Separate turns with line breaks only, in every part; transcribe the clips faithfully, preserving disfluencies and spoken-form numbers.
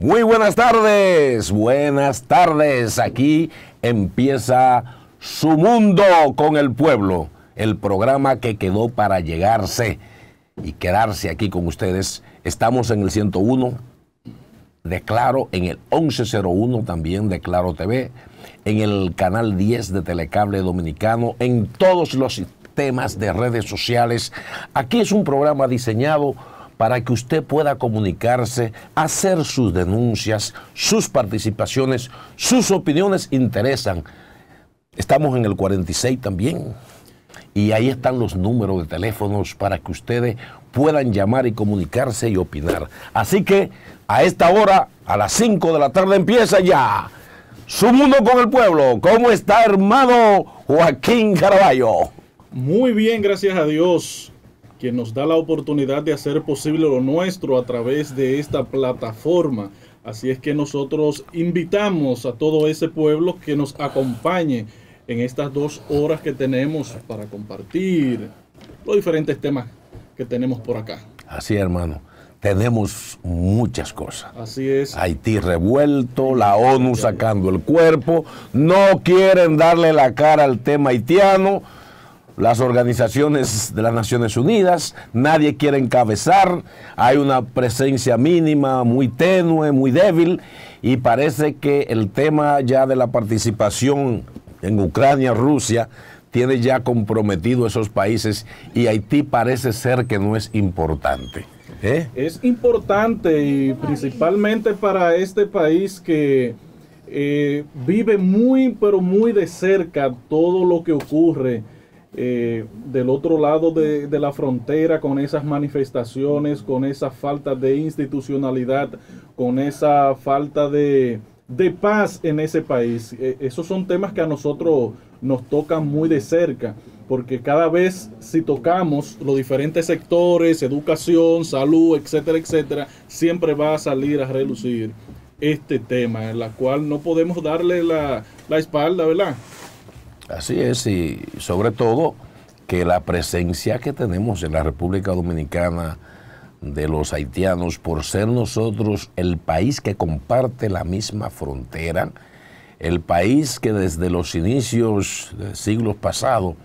Muy buenas tardes, buenas tardes. Aquí empieza Su Mundo con el Pueblo, el programa que quedó para llegarse y quedarse aquí con ustedes. Estamos en el ciento uno de Claro, en el once cero uno también de Claro T V, en el canal diez de Telecable Dominicano, en todos los sistemas de redes sociales. Aquí es un programa diseñado para que usted pueda comunicarse, hacer sus denuncias, sus participaciones, sus opiniones interesan. Estamos en el cuarenta y seis también, y ahí están los números de teléfonos para que ustedes puedan llamar y comunicarse y opinar. Así que a esta hora, a las cinco de la tarde, empieza ya Su Mundo con el Pueblo. ¿Cómo está, hermano Joaquín Caraballo?
Muy bien, gracias a Dios, quien nos da la oportunidad de hacer posible lo nuestro a través de esta plataforma. Así es que nosotros invitamos a todo ese pueblo que nos acompañe en estas dos horas que tenemos para compartir los diferentes temas que tenemos por acá.
Así es, hermano. Tenemos muchas cosas.
Así es.
Haití revuelto, la ONU sacando el cuerpo, no quieren darle la cara al tema haitiano. Las organizaciones de las Naciones Unidas, nadie quiere encabezar, hay una presencia mínima, muy tenue, muy débil, y parece que el tema ya de la participación en Ucrania, Rusia, tiene ya comprometido esos países, y Haití parece ser que no es importante. ¿Eh?
Es importante, y principalmente para este país que eh, vive muy, pero muy de cerca todo lo que ocurre Eh, del otro lado de, de la frontera, con esas manifestaciones, con esa falta de institucionalidad, con esa falta de, de paz en ese país. Eh, esos son temas que a nosotros nos tocan muy de cerca, porque cada vez si tocamos los diferentes sectores, educación, salud, etcétera, etcétera, siempre va a salir a relucir este tema, en la cual no podemos darle la, la espalda, ¿verdad?
Así es, y sobre todo que la presencia que tenemos en la República Dominicana de los haitianos, por ser nosotros el país que comparte la misma frontera, el país que desde los inicios de siglos pasados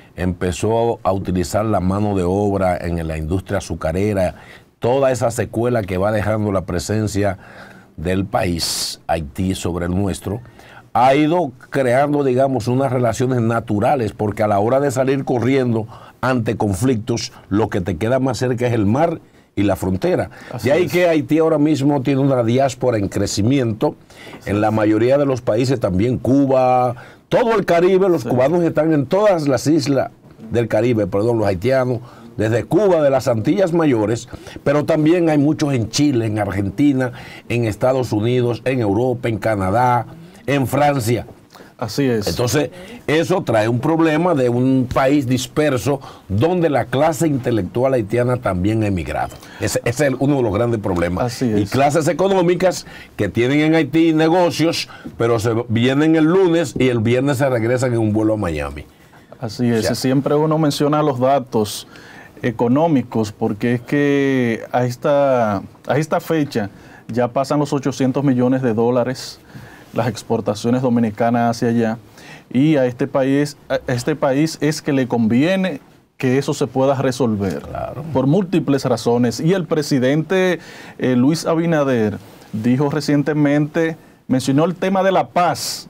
empezó a utilizar la mano de obra en la industria azucarera, toda esa secuela que va dejando la presencia del país Haití sobre el nuestro, ha ido creando, digamos, unas relaciones naturales, porque a la hora de salir corriendo ante conflictos, lo que te queda más cerca es el mar y la frontera. Así de ahí es que Haití ahora mismo tiene una diáspora en crecimiento, sí, en la mayoría de los países, también Cuba, todo el Caribe, los sí. cubanos están en todas las islas del Caribe, perdón, los haitianos, desde Cuba, de las Antillas Mayores, pero también hay muchos en Chile, en Argentina, en Estados Unidos, en Europa, en Canadá, en Francia.
Así es.
Entonces, eso trae un problema de un país disperso donde la clase intelectual haitiana también ha emigrado. Ese, ese es uno de los grandes problemas.
Así es.
Y clases económicas que tienen en Haití negocios, pero se vienen el lunes y el viernes se regresan en un vuelo a Miami.
Así es. O sea, siempre uno menciona los datos económicos, porque es que a esta, a esta fecha ya pasan los ochocientos millones de dólares las exportaciones dominicanas hacia allá, y a este país, a este país es que le conviene que eso se pueda resolver, claro, por múltiples razones. Y el presidente eh, Luis Abinader dijo recientemente, mencionó el tema de la paz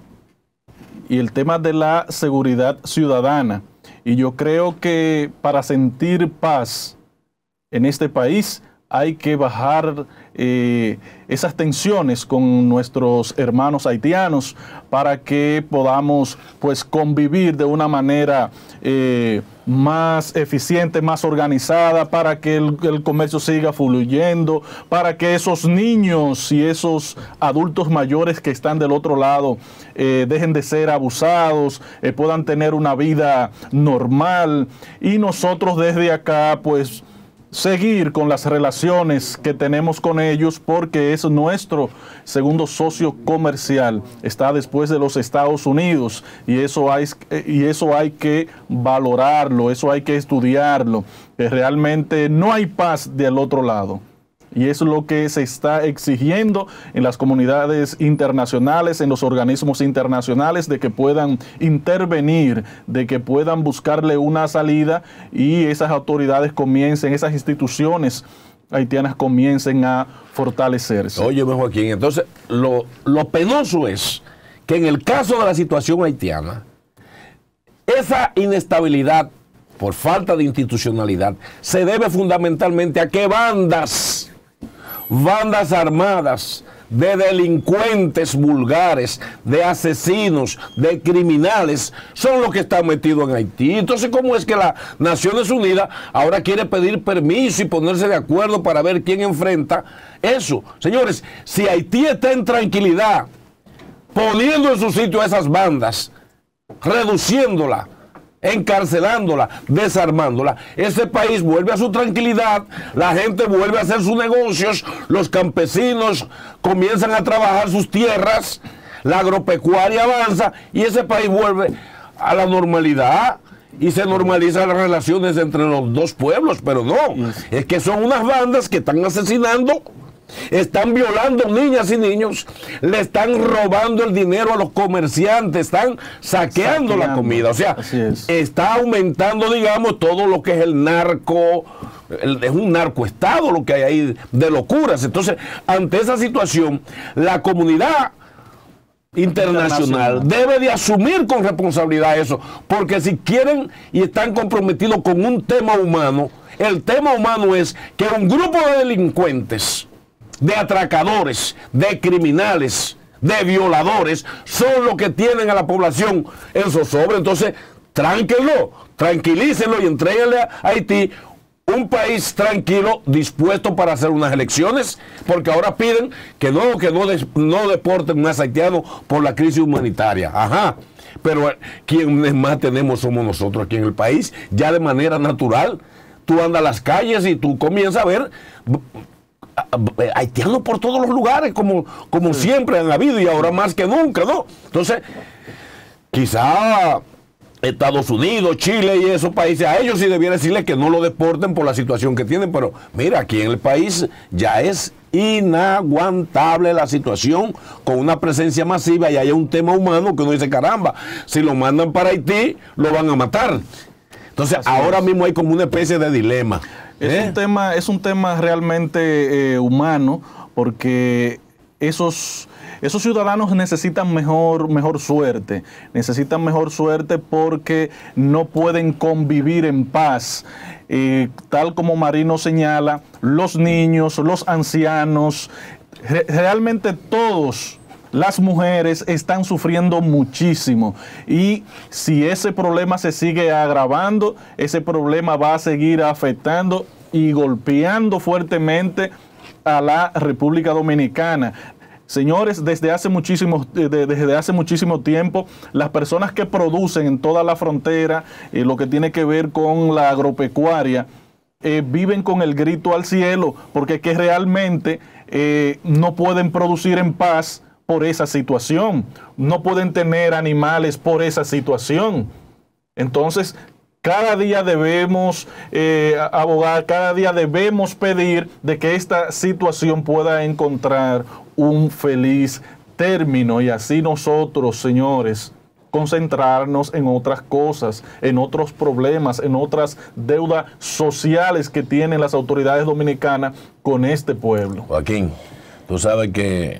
y el tema de la seguridad ciudadana, y yo creo que para sentir paz en este país hay que bajar eh, esas tensiones con nuestros hermanos haitianos para que podamos, pues, convivir de una manera eh, más eficiente, más organizada, para que el, el comercio siga fluyendo, para que esos niños y esos adultos mayores que están del otro lado eh, dejen de ser abusados, eh, puedan tener una vida normal, y nosotros desde acá, pues, seguir con las relaciones que tenemos con ellos, porque es nuestro segundo socio comercial, está después de los Estados Unidos, y eso hay, y eso hay que valorarlo, eso hay que estudiarlo, que realmente no hay paz del otro lado. Y es lo que se está exigiendo en las comunidades internacionales, en los organismos internacionales, de que puedan intervenir, de que puedan buscarle una salida y esas autoridades comiencen, esas instituciones haitianas comiencen a fortalecerse.
Óyeme, Joaquín, entonces lo, lo penoso es que en el caso de la situación haitiana, esa inestabilidad por falta de institucionalidad se debe fundamentalmente a que bandas, bandas armadas de delincuentes vulgares, de asesinos, de criminales, son los que están metidos en Haití. Entonces, ¿cómo es que las Naciones Unidas ahora quiere pedir permiso y ponerse de acuerdo para ver quién enfrenta eso? Señores, si Haití está en tranquilidad, poniendo en su sitio a esas bandas, reduciéndola, encarcelándola, desarmándola, ese país vuelve a su tranquilidad, la gente vuelve a hacer sus negocios, los campesinos comienzan a trabajar sus tierras, la agropecuaria avanza y ese país vuelve a la normalidad y se normalizan las relaciones entre los dos pueblos, pero no, es que son unas bandas que están asesinando, están violando niñas y niños, le están robando el dinero a los comerciantes, están saqueando, saqueando. la comida, o sea, está aumentando, digamos, todo lo que es el narco, el, es un narcoestado lo que hay ahí de locuras. Entonces, ante esa situación, la comunidad internacional debe de asumir con responsabilidad eso, porque si quieren y están comprometidos con un tema humano, el tema humano es que un grupo de delincuentes, de atracadores, de criminales, de violadores, son los que tienen a la población en zozobra. Entonces, tránquenlo, tranquilícenlo y entréguenle a Haití un país tranquilo, dispuesto para hacer unas elecciones, porque ahora piden que no, que no, des, no deporten más haitianos por la crisis humanitaria. Ajá. Pero quienes más tenemos somos nosotros aquí en el país, ya de manera natural. Tú andas a las calles y tú comienzas a ver haitianos por todos los lugares, como, como sí. siempre han habido y ahora más que nunca, ¿no? Entonces, quizá Estados Unidos, Chile y esos países, a ellos sí debiera decirles que no lo deporten por la situación que tienen, pero mira, aquí en el país ya es inaguantable la situación con una presencia masiva y hay un tema humano que uno dice, caramba, si lo mandan para Haití, lo van a matar. Entonces, Así ahora es. mismo hay como una especie de dilema.
Es,
¿Eh?
un tema, es un tema realmente eh, humano, porque esos, esos ciudadanos necesitan mejor, mejor suerte, necesitan mejor suerte porque no pueden convivir en paz. Eh, tal como Marino señala, los niños, los ancianos, re, realmente todos, las mujeres están sufriendo muchísimo y si ese problema se sigue agravando, ese problema va a seguir afectando y golpeando fuertemente a la República Dominicana. Señores, desde hace muchísimo, desde hace muchísimo tiempo, las personas que producen en toda la frontera, eh, lo que tiene que ver con la agropecuaria, eh, viven con el grito al cielo, porque es que realmente eh, no pueden producir en paz por esa situación, no pueden tener animales por esa situación. Entonces, cada día debemos eh, abogar, cada día debemos pedir de que esta situación pueda encontrar un feliz término y así nosotros, señores, concentrarnos en otras cosas, en otros problemas, en otras deudas sociales que tienen las autoridades dominicanas con este pueblo.
Joaquín, tú sabes que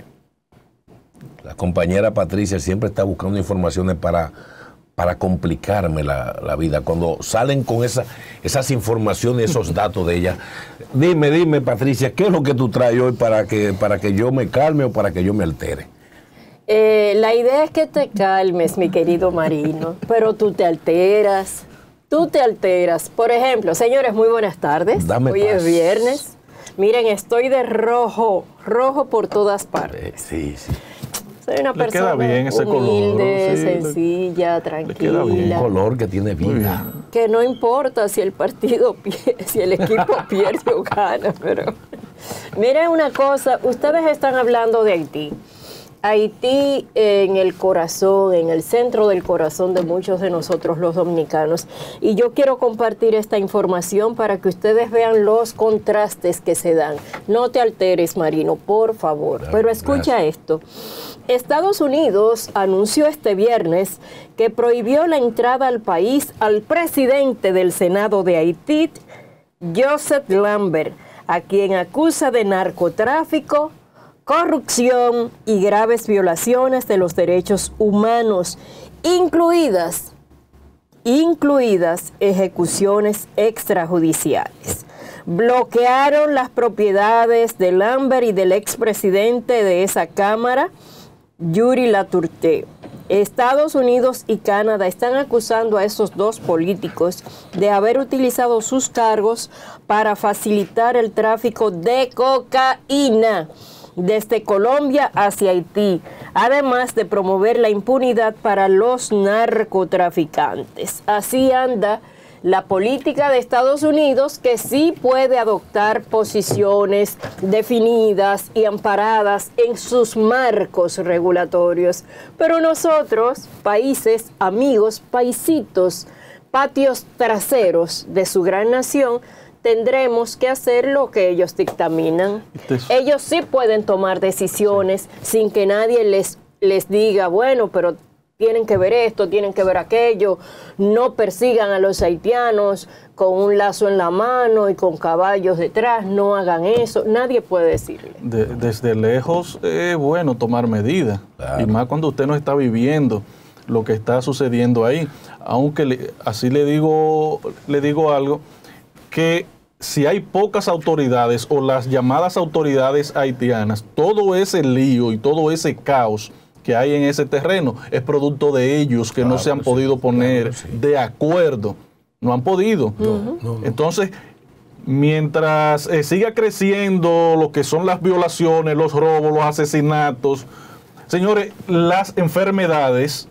la compañera Patricia siempre está buscando informaciones para, para complicarme la, la vida. Cuando salen con esa, esas informaciones, esos datos de ella, dime, dime Patricia, ¿qué es lo que tú traes hoy para que, para que yo me calme o para que yo me altere?
Eh, la idea es que te calmes, mi querido Marino, pero tú te alteras, tú te alteras. Por ejemplo, señores, muy buenas tardes.
Dame
Hoy
paz.
Es viernes. Miren, estoy de rojo, rojo por todas partes.
Eh, sí, sí.
Soy una
le
persona
queda bien ese
humilde,
color, sí,
sencilla,
le,
tranquila.
Le queda bien.
Un color que tiene vida.
Que no importa si el partido pierde, si el equipo pierde o gana, pero miren una cosa, ustedes están hablando de Haití. Haití en el corazón, en el centro del corazón de muchos de nosotros los dominicanos. Y yo quiero compartir esta información para que ustedes vean los contrastes que se dan. No te alteres, Marino, por favor. Pero escucha esto. Estados Unidos anunció este viernes que prohibió la entrada al país al presidente del Senado de Haití, Joseph Lambert, a quien acusa de narcotráfico, corrupción y graves violaciones de los derechos humanos, incluidas, incluidas ejecuciones extrajudiciales. Bloquearon las propiedades de Lambert y del expresidente de esa Cámara, Yuri Latourte. Estados Unidos y Canadá están acusando a esos dos políticos de haber utilizado sus cargos para facilitar el tráfico de cocaína desde Colombia hacia Haití, además de promover la impunidad para los narcotraficantes. Así anda la política de Estados Unidos, que sí puede adoptar posiciones definidas y amparadas en sus marcos regulatorios. Pero nosotros, países, amigos, paisitos, patios traseros de su gran nación, tendremos que hacer lo que ellos dictaminan. Ellos sí pueden tomar decisiones sin que nadie les, les diga, bueno, pero tienen que ver esto, tienen que ver aquello, no persigan a los haitianos con un lazo en la mano y con caballos detrás, no hagan eso, nadie puede decirle.
De, desde lejos es bueno tomar medidas, claro. Y más cuando usted no está viviendo lo que está sucediendo ahí. Aunque le, así le digo, le digo algo, que si hay pocas autoridades o las llamadas autoridades haitianas, todo ese lío y todo ese caos que hay en ese terreno es producto de ellos que claro, no se han podido sí, poner claro, sí. de acuerdo. No han podido. Uh-huh. no, no. Entonces, mientras eh, siga creciendo lo que son las violaciones, los robos, los asesinatos, señores, las enfermedades,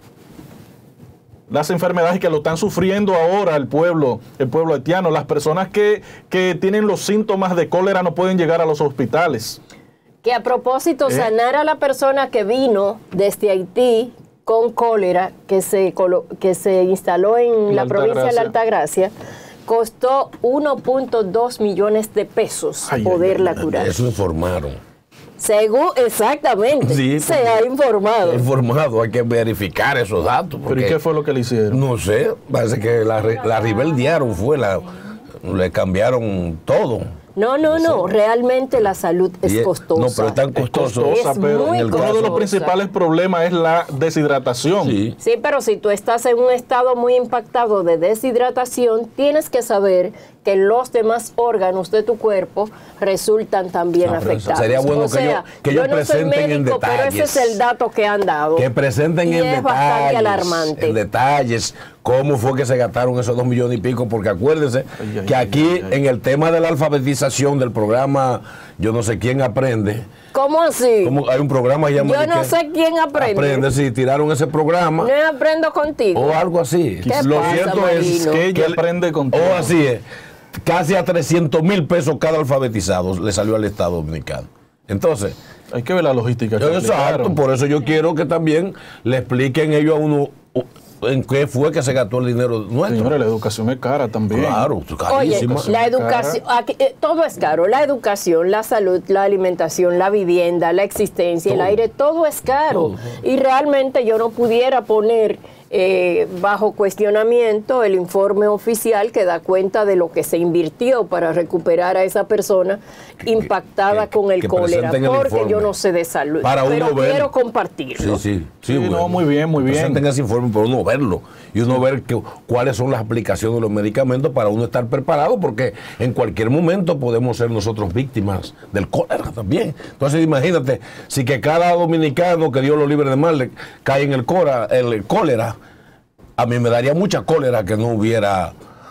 las enfermedades que lo están sufriendo ahora el pueblo, el pueblo haitiano, las personas que, que tienen los síntomas de cólera no pueden llegar a los hospitales.
Que a propósito, ¿Eh? sanar a la persona que vino desde Haití con cólera, que se, que se instaló en la, la provincia de la Altagracia, costó uno punto dos millones de pesos ay, poderla ay, ay, curar.
Eso informaron.
Según, exactamente, sí, se ha informado.
Se ha informado, hay que verificar esos datos.
¿Pero y qué fue lo que le hicieron?
No sé, parece que la, la rebeldearon, fue la, le cambiaron todo.
No, no, no, realmente la salud es y, costosa.
No, pero es tan costosa.
Es costosa, pero
muy
uno de los principales problemas es la deshidratación.
Sí.
sí, pero si tú estás en un estado muy impactado de deshidratación, tienes que saber que los demás órganos de tu cuerpo resultan también no, afectados.
Sería bueno o sea, que ellos, que ellos
yo no
presenten
soy médico,
en detalles.
Pero ese es el dato que han dado.
Que presenten
y
en
es
detalles.
bastante alarmante.
En detalles cómo fue que se gastaron esos dos millones y pico, porque acuérdense ay, ay, que aquí ay, ay, ay. en el tema de la alfabetización del programa Yo no sé quién aprende.
¿Cómo así?
¿Cómo? Hay un programa llamado
Yo no sé quién aprende.
Aprende, sí, tiraron ese programa.
No aprendo contigo.
O algo así.
¿Qué
Lo
pasa,
cierto
Marino?
es que
ella aprende contigo.
O así es. Casi a trescientos mil pesos cada alfabetizado le salió al Estado Dominicano. Entonces,
hay que ver la logística.
Que exacto, por eso yo quiero que también le expliquen ellos a uno en qué fue que se gastó el dinero nuestro.
Señores, la educación es cara también.
Claro, carísima.
Oye, la educación, aquí, eh, todo es caro. La educación, la salud, la alimentación, la vivienda, la existencia, todo. El aire, todo es caro. Todo. Y realmente yo no pudiera poner eh, bajo cuestionamiento el informe oficial que da cuenta de lo que se invirtió para recuperar a esa persona impactada que, con el cólera, porque el yo no sé de salud,
para
pero
uno ver,
quiero compartirlo.
Sí, sí, sí,
sí
bueno,
no, muy bien, muy bien.
Presenten ese informe para uno verlo y uno ver que, cuáles son las aplicaciones de los medicamentos para uno estar preparado, porque en cualquier momento podemos ser nosotros víctimas del cólera también. Entonces imagínate, si que cada dominicano que Dios lo libre de mal cae en el, cora, el cólera, a mí me daría mucha cólera que no hubiera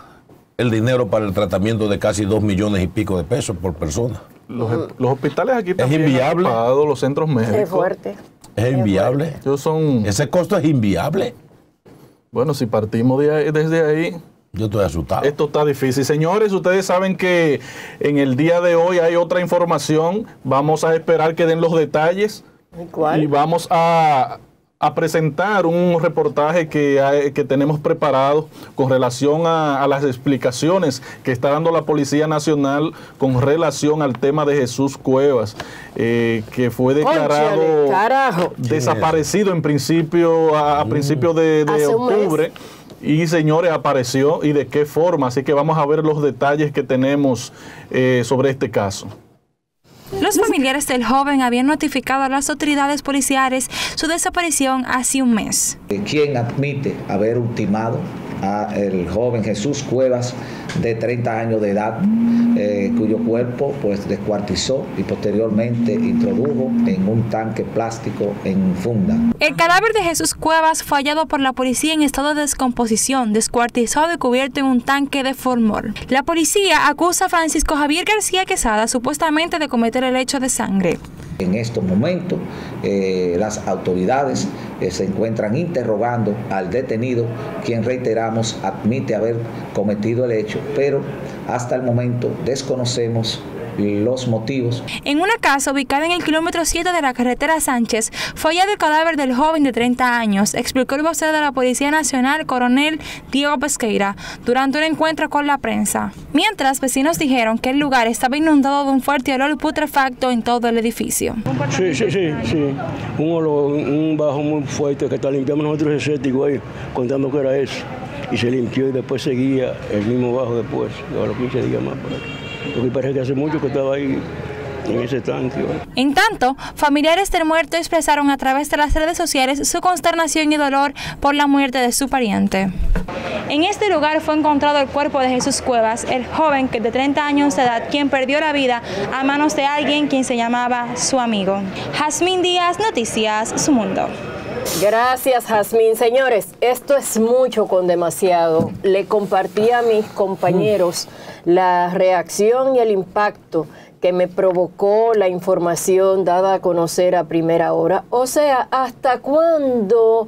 el dinero para el tratamiento de casi dos millones y pico de pesos por persona.
Los, los hospitales aquí también
es inviable.
Han pagado, los centros médicos.
Es fuerte.
Es inviable.
Es fuerte. Son...
Ese costo es inviable.
Bueno, si partimos de ahí, desde ahí...
Yo estoy asustado.
Esto está difícil. Señores, ustedes saben que en el día de hoy hay otra información. Vamos a esperar que den los detalles
¿Cuál?
Y vamos a, a presentar un reportaje que, hay, que tenemos preparado con relación a, a las explicaciones que está dando la Policía Nacional con relación al tema de Jesús Cuevas, eh, que fue declarado
Carajo.
desaparecido en principio, a, a principios de, de octubre. Y señores, apareció y de qué forma. Así que vamos a ver los detalles que tenemos eh, sobre este caso.
Los familiares del joven habían notificado a las autoridades policiales su desaparición hace un mes.
¿Quién admite haber ultimado al joven Jesús Cuevas, de treinta años de edad, eh, cuyo cuerpo pues descuartizó y posteriormente introdujo en un tanque plástico en funda?
El cadáver de Jesús Cuevas fue hallado por la policía en estado de descomposición, descuartizado y cubierto en un tanque de formol. La policía acusa a Francisco Javier García Quesada supuestamente de cometer el hecho de sangre.
En estos momentos, eh, las autoridades eh, se encuentran interrogando al detenido, quien, reiteramos, admite haber cometido el hecho, pero hasta el momento desconocemos los motivos.
En una casa ubicada en el kilómetro siete de la carretera Sánchez, fue hallado el cadáver del joven de treinta años, explicó el vocero de la Policía Nacional, coronel Diego Pesqueira, durante un encuentro con la prensa. Mientras, vecinos dijeron que el lugar estaba inundado de un fuerte olor putrefacto en todo el edificio.
Sí, sí, sí, sí. Un olor, un bajo muy fuerte que está limpiando nosotros el escéptico ahí, contando que era eso. Y se limpió y después seguía el mismo bajo después, a los quince días más por aquí. Porque parece que hace mucho que estaba ahí en ese tanque.
En tanto, familiares del muerto expresaron a través de las redes sociales su consternación y dolor por la muerte de su pariente. En este lugar fue encontrado el cuerpo de Jesús Cuevas, el joven que de treinta años de edad, quien perdió la vida a manos de alguien quien se llamaba su amigo. Jazmín Díaz, Noticias Su Mundo.
Gracias, Jazmín. Señores, esto es mucho con demasiado. Le compartí a mis compañeros la reacción y el impacto que me provocó la información dada a conocer a primera hora. O sea, ¿hasta cuándo,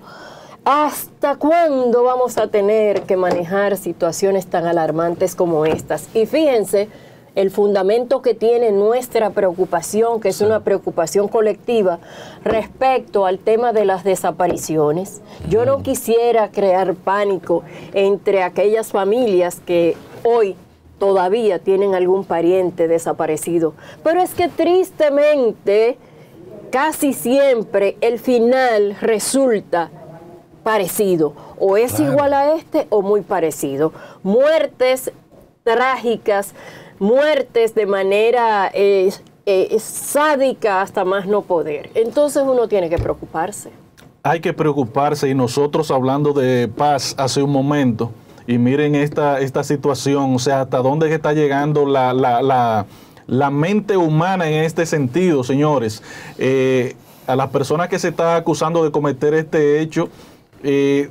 hasta cuándo vamos a tener que manejar situaciones tan alarmantes como estas? Y fíjense el fundamento que tiene nuestra preocupación, que es una preocupación colectiva respecto al tema de las desapariciones. Yo no quisiera crear pánico entre aquellas familias que hoy todavía tienen algún pariente desaparecido, pero es que tristemente casi siempre el final resulta parecido, o es claro. igual a este o muy parecido. Muertes trágicas, muertes de manera eh, eh, sádica hasta más no poder. Entonces uno tiene que preocuparse.
Hay que preocuparse, y nosotros hablando de paz hace un momento, y miren esta, esta situación, o sea, hasta dónde está llegando la, la, la, la mente humana en este sentido, señores. Eh, a las personas que se está acusando de cometer este hecho, eh,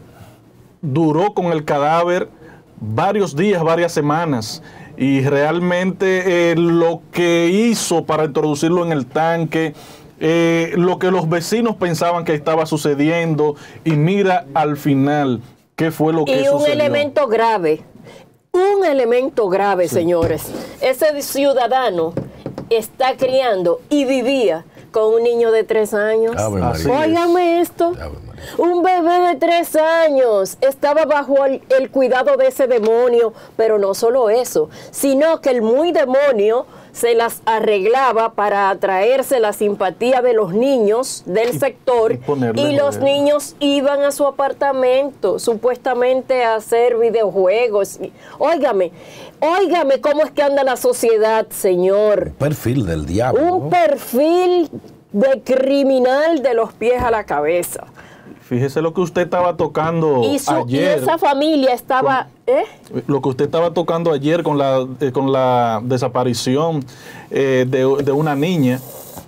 duró con el cadáver varios días, varias semanas, y realmente eh, lo que hizo para introducirlo en el tanque, eh, lo que los vecinos pensaban que estaba sucediendo, y mira al final qué fue lo que
y
sucedió.
Un elemento grave, un elemento grave, sí. señores. Ese ciudadano está criando y vivía con un niño de tres años. Óigame esto. Un bebé de tres años estaba bajo el, el cuidado de ese demonio, pero no solo eso, sino que el muy demonio se las arreglaba para atraerse la simpatía de los niños del y, sector y, y los niños iban a su apartamento supuestamente a hacer videojuegos. Óigame, óigame cómo es que anda la sociedad, señor.
Un perfil del diablo.
Un perfil de criminal de los pies a la cabeza.
Fíjese lo que usted estaba tocando
y su,
ayer.
Y esa familia estaba...
Con,
¿eh?
Lo que usted estaba tocando ayer con la, eh, con la desaparición eh, de, de una niña,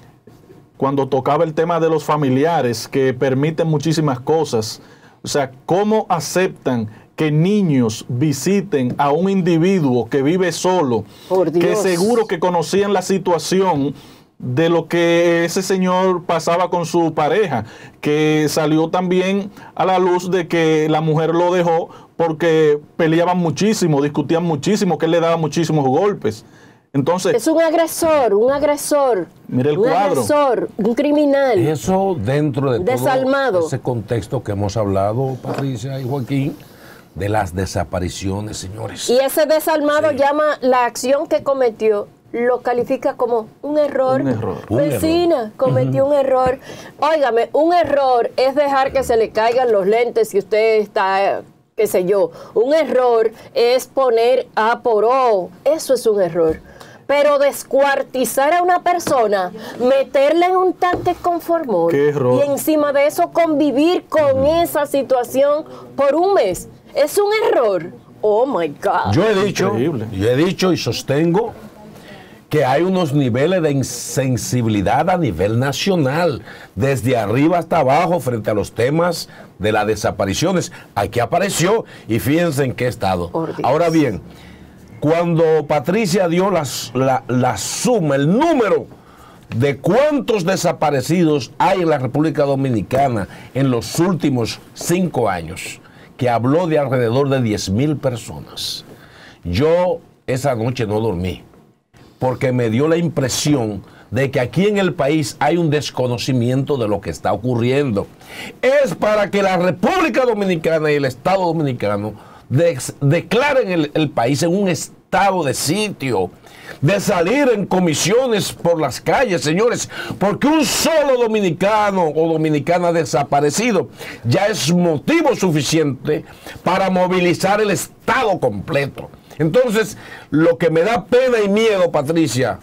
cuando tocaba el tema de los familiares que permiten muchísimas cosas. O sea, ¿cómo aceptan que niños visiten a un individuo que vive solo,
Por Dios.
que seguro que conocían la situación de lo que ese señor pasaba con su pareja, que salió también a la luz de que la mujer lo dejó porque peleaban muchísimo, discutían muchísimo, que él le daba muchísimos golpes? Entonces,
es un agresor, un agresor.
Mire el
un
cuadro.
agresor, un criminal.
Eso dentro de
desalmado.
todo ese contexto que hemos hablado, Patricia y Joaquín, de las desapariciones, señores.
Y ese desalmado
Sí.
llama la acción que cometió, lo califica como un error.
Un error.
Vecina,
Un error.
cometió uh-huh. un error. Óigame, un error es dejar que se le caigan los lentes si usted está, qué sé yo. Un error es poner A por O. Eso es un error. Pero descuartizar a una persona, meterla en un tanque con formol
Qué error.
y encima de eso convivir con esa situación por un mes, es un error. Oh my God.
Yo he dicho,
Increíble.
yo he dicho y sostengo que hay unos niveles de insensibilidad a nivel nacional, desde arriba hasta abajo, frente a los temas de las desapariciones. Aquí apareció y fíjense en qué estado. Ahora bien, cuando Patricia dio las, la, la suma, el número de cuántos desaparecidos hay en la República Dominicana en los últimos cinco años, que habló de alrededor de diez mil personas, yo esa noche no dormí, porque me dio la impresión de que aquí en el país hay un desconocimiento de lo que está ocurriendo. Es para que la República Dominicana y el Estado Dominicano de, declaren el, el país en un estado de sitio, de salir en comisiones por las calles, señores, porque un solo dominicano o dominicana desaparecido ya es motivo suficiente para movilizar el Estado completo. Entonces, lo que me da pena y miedo, Patricia,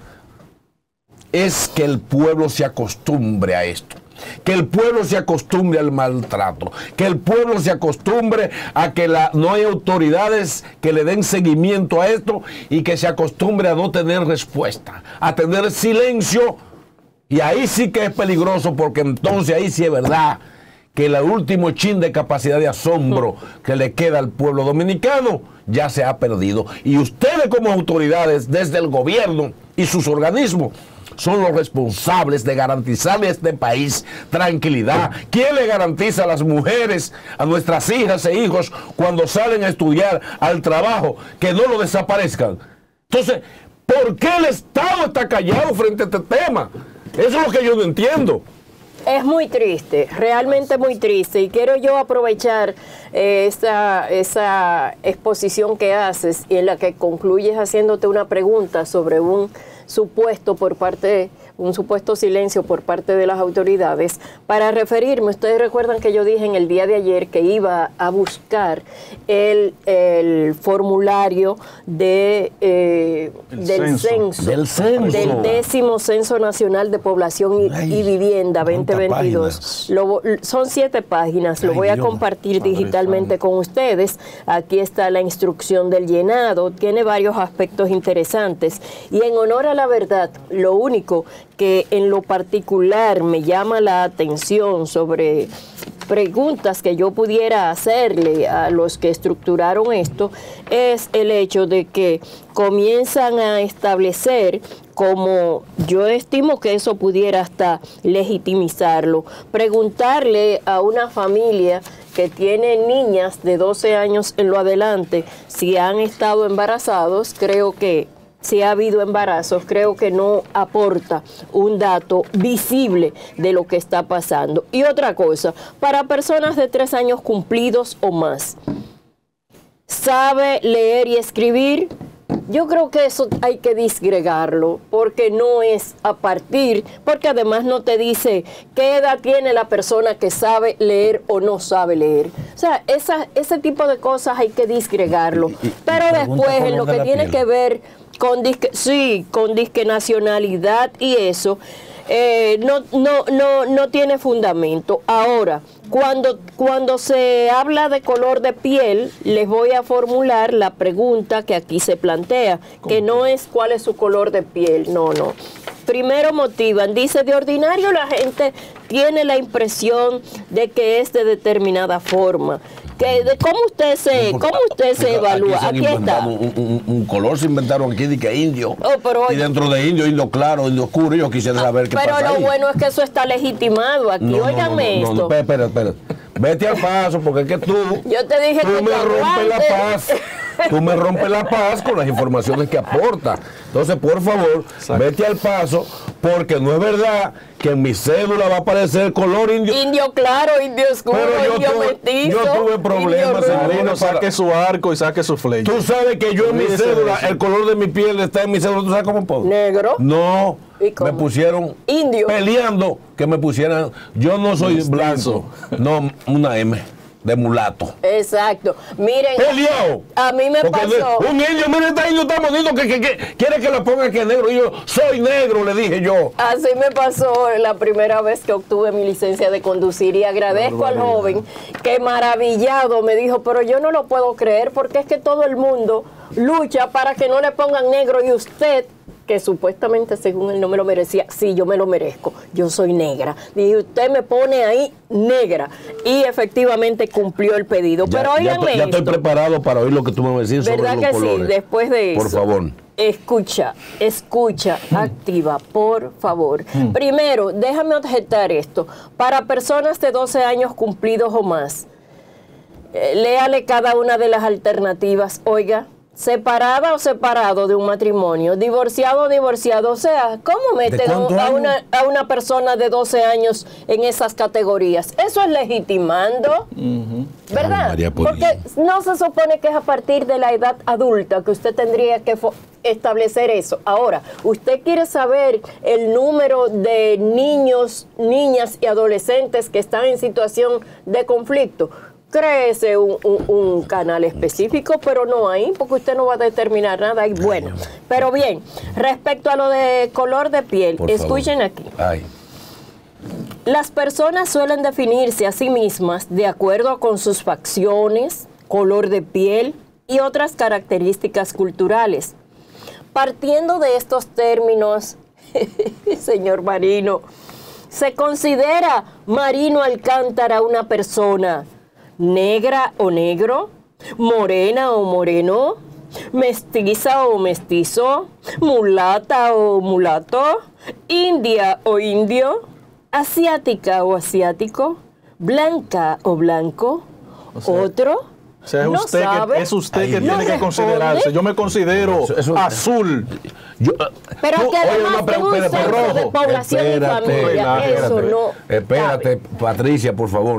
es que el pueblo se acostumbre a esto. Que el pueblo se acostumbre al maltrato, que el pueblo se acostumbre a que la, no hay autoridades que le den seguimiento a esto y que se acostumbre a no tener respuesta, a tener silencio, y ahí sí que es peligroso, porque entonces ahí sí es verdad que el último chin de capacidad de asombro que le queda al pueblo dominicano ya se ha perdido. Y ustedes como autoridades desde el gobierno y sus organismos son los responsables de garantizarle a este país tranquilidad. ¿Quién le garantiza a las mujeres, a nuestras hijas e hijos, cuando salen a estudiar, al trabajo, que no lo desaparezcan? Entonces, ¿por qué el Estado está callado frente a este tema? Eso es lo que yo no entiendo.
Es muy triste, realmente muy triste, y quiero yo aprovechar eh, esa, esa exposición que haces y en la que concluyes haciéndote una pregunta sobre un supuesto por parte, un supuesto silencio por parte de las autoridades, para referirme. Ustedes recuerdan que yo dije en el día de ayer que iba a buscar el, el formulario de, eh,
el
del
censo.
censo,
del censo,
del décimo Censo Nacional de Población y,
Ay,
y Vivienda veinte veintidós. Lo, son siete páginas, lo
Ay,
voy a
Dios.
compartir
Padre
digitalmente
santo.
con ustedes. Aquí está la instrucción del llenado, tiene varios aspectos interesantes, y en honor a la verdad, lo único que en lo particular me llama la atención sobre preguntas que yo pudiera hacerle a los que estructuraron esto es el hecho de que comienzan a establecer, como yo estimo que eso pudiera hasta legitimizarlo, preguntarle a una familia que tiene niñas de doce años en lo adelante si han estado embarazados. Creo que si ha habido embarazos, creo que no aporta un dato visible de lo que está pasando. Y otra cosa, para personas de tres años cumplidos o más, ¿sabe leer y escribir? Yo creo que eso hay que disgregarlo, porque no es a partir, porque además no te dice qué edad tiene la persona que sabe leer o no sabe leer. O sea, esa, ese tipo de cosas hay que disgregarlo.
Y- y-
Pero
y pregunta
después, en
color
lo
de
que
la
tiene
piel.
que ver con disque, sí, con disque nacionalidad y eso, eh, no, no, no, no tiene fundamento. Ahora, cuando, cuando se habla de color de piel, les voy a formular la pregunta que aquí se plantea, que no es cuál es su color de piel, no, no. Primero motivan, dice, de ordinario la gente tiene la impresión de que es de determinada forma. Que de cómo usted se,
Porque-
cómo usted se
porque
evalúa.
se han
Aquí está.
inventado Un, un- un color se inventaron aquí de que indio.
Oh, pero
y dentro de indio, indio claro, indio oscuro, yo quisiera saber qué
Pero
pasa
lo
ahí.
bueno es que eso está legitimado aquí.
No, no,
Óigame
no, no, no,
esto.
espera, espera, espera. Vete al paso, porque es que tú,
Yo te dije
tú
que
me
te
rompes la
aguantes.
paz. tú me rompes la paz con las informaciones que aporta. Entonces, por favor, exacto, vete al paso, porque no es verdad que en mi cédula va a aparecer color indio.
Indio claro, indio oscuro, indio
tuve,
mestizo.
Yo tuve problemas.
Marino, saque su arco y saque su flecha.
Tú sabes que yo en mi cédula, el color de mi piel está en mi cédula, ¿tú sabes cómo puedo?
Negro.
No, me pusieron
indio.
Peleando que me pusieran, yo no soy mestizo, blanco, no, una M de mulato.
Exacto. Miren,
peleado.
A mí me
porque
pasó.
Un indio, mire, este indio está bonito que, que, que quiere que lo ponga que es negro. Y yo, soy negro, le dije yo.
Así me pasó la primera vez que obtuve mi licencia de conducir y agradezco al joven que maravillado me dijo, pero yo no lo puedo creer porque es que todo el mundo lucha para que no le pongan negro y usted, que supuestamente según él no me lo merecía, sí, yo me lo merezco, yo soy negra. Dije, usted me pone ahí negra. Y efectivamente cumplió el pedido.
Ya,
Pero óiganme
ya, ya estoy
esto.
preparado para oír lo que tú me vas a decir sobre los
¿Verdad que
colores?
sí? Después de eso.
Por favor.
Escucha, escucha, activa, por favor. Mm. Primero, déjame objetar esto. Para personas de doce años cumplidos o más, eh, léale cada una de las alternativas. Oiga, separada o separado de un matrimonio, divorciado o divorciado, o sea, ¿cómo meten a una, a una persona de doce años en esas categorías? Eso es legitimando, uh-huh. ¿verdad? Ay, porque no se supone que es a partir de la edad adulta que usted tendría que establecer eso. Ahora, ¿usted quiere saber el número de niños, niñas y adolescentes que están en situación de conflicto? Créese un, un, un canal específico, pero no ahí, porque usted no va a determinar nada ahí. Bueno, pero bien, respecto a lo de color de piel, por escuchen favor. Aquí. Ay. Las personas suelen definirse a sí mismas de acuerdo con sus facciones, color de piel y otras características culturales. Partiendo de estos términos, señor Marino, ¿se considera Marino Alcántara una persona negra o negro, morena o moreno, mestiza o mestizo, mulata o mulato, india o indio, asiática o asiático, blanca o blanco, o sea, otro?
O sea, es no usted sabe. que, es usted Ay, que no tiene que considerarse. Yo me considero eso, eso, azul. Yo,
pero
tú,
que además
oye,
no, un censo rojo. De población espérate, y familia. Espérate, eso no
espérate, cabe. Patricia, por favor.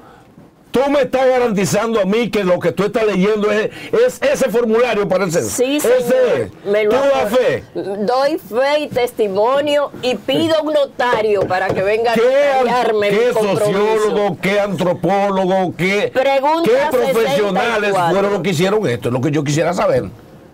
Tú me estás garantizando a mí que lo que tú estás leyendo es, es ese formulario para el censo.
Sí, señor.
Ese es.
Me lo
¿Tú das fe?
Doy fe y testimonio y pido un notario para que venga a detallarme
¿Qué sociólogo, qué antropólogo, qué, qué profesionales fueron los que hicieron esto? Es lo que yo quisiera saber.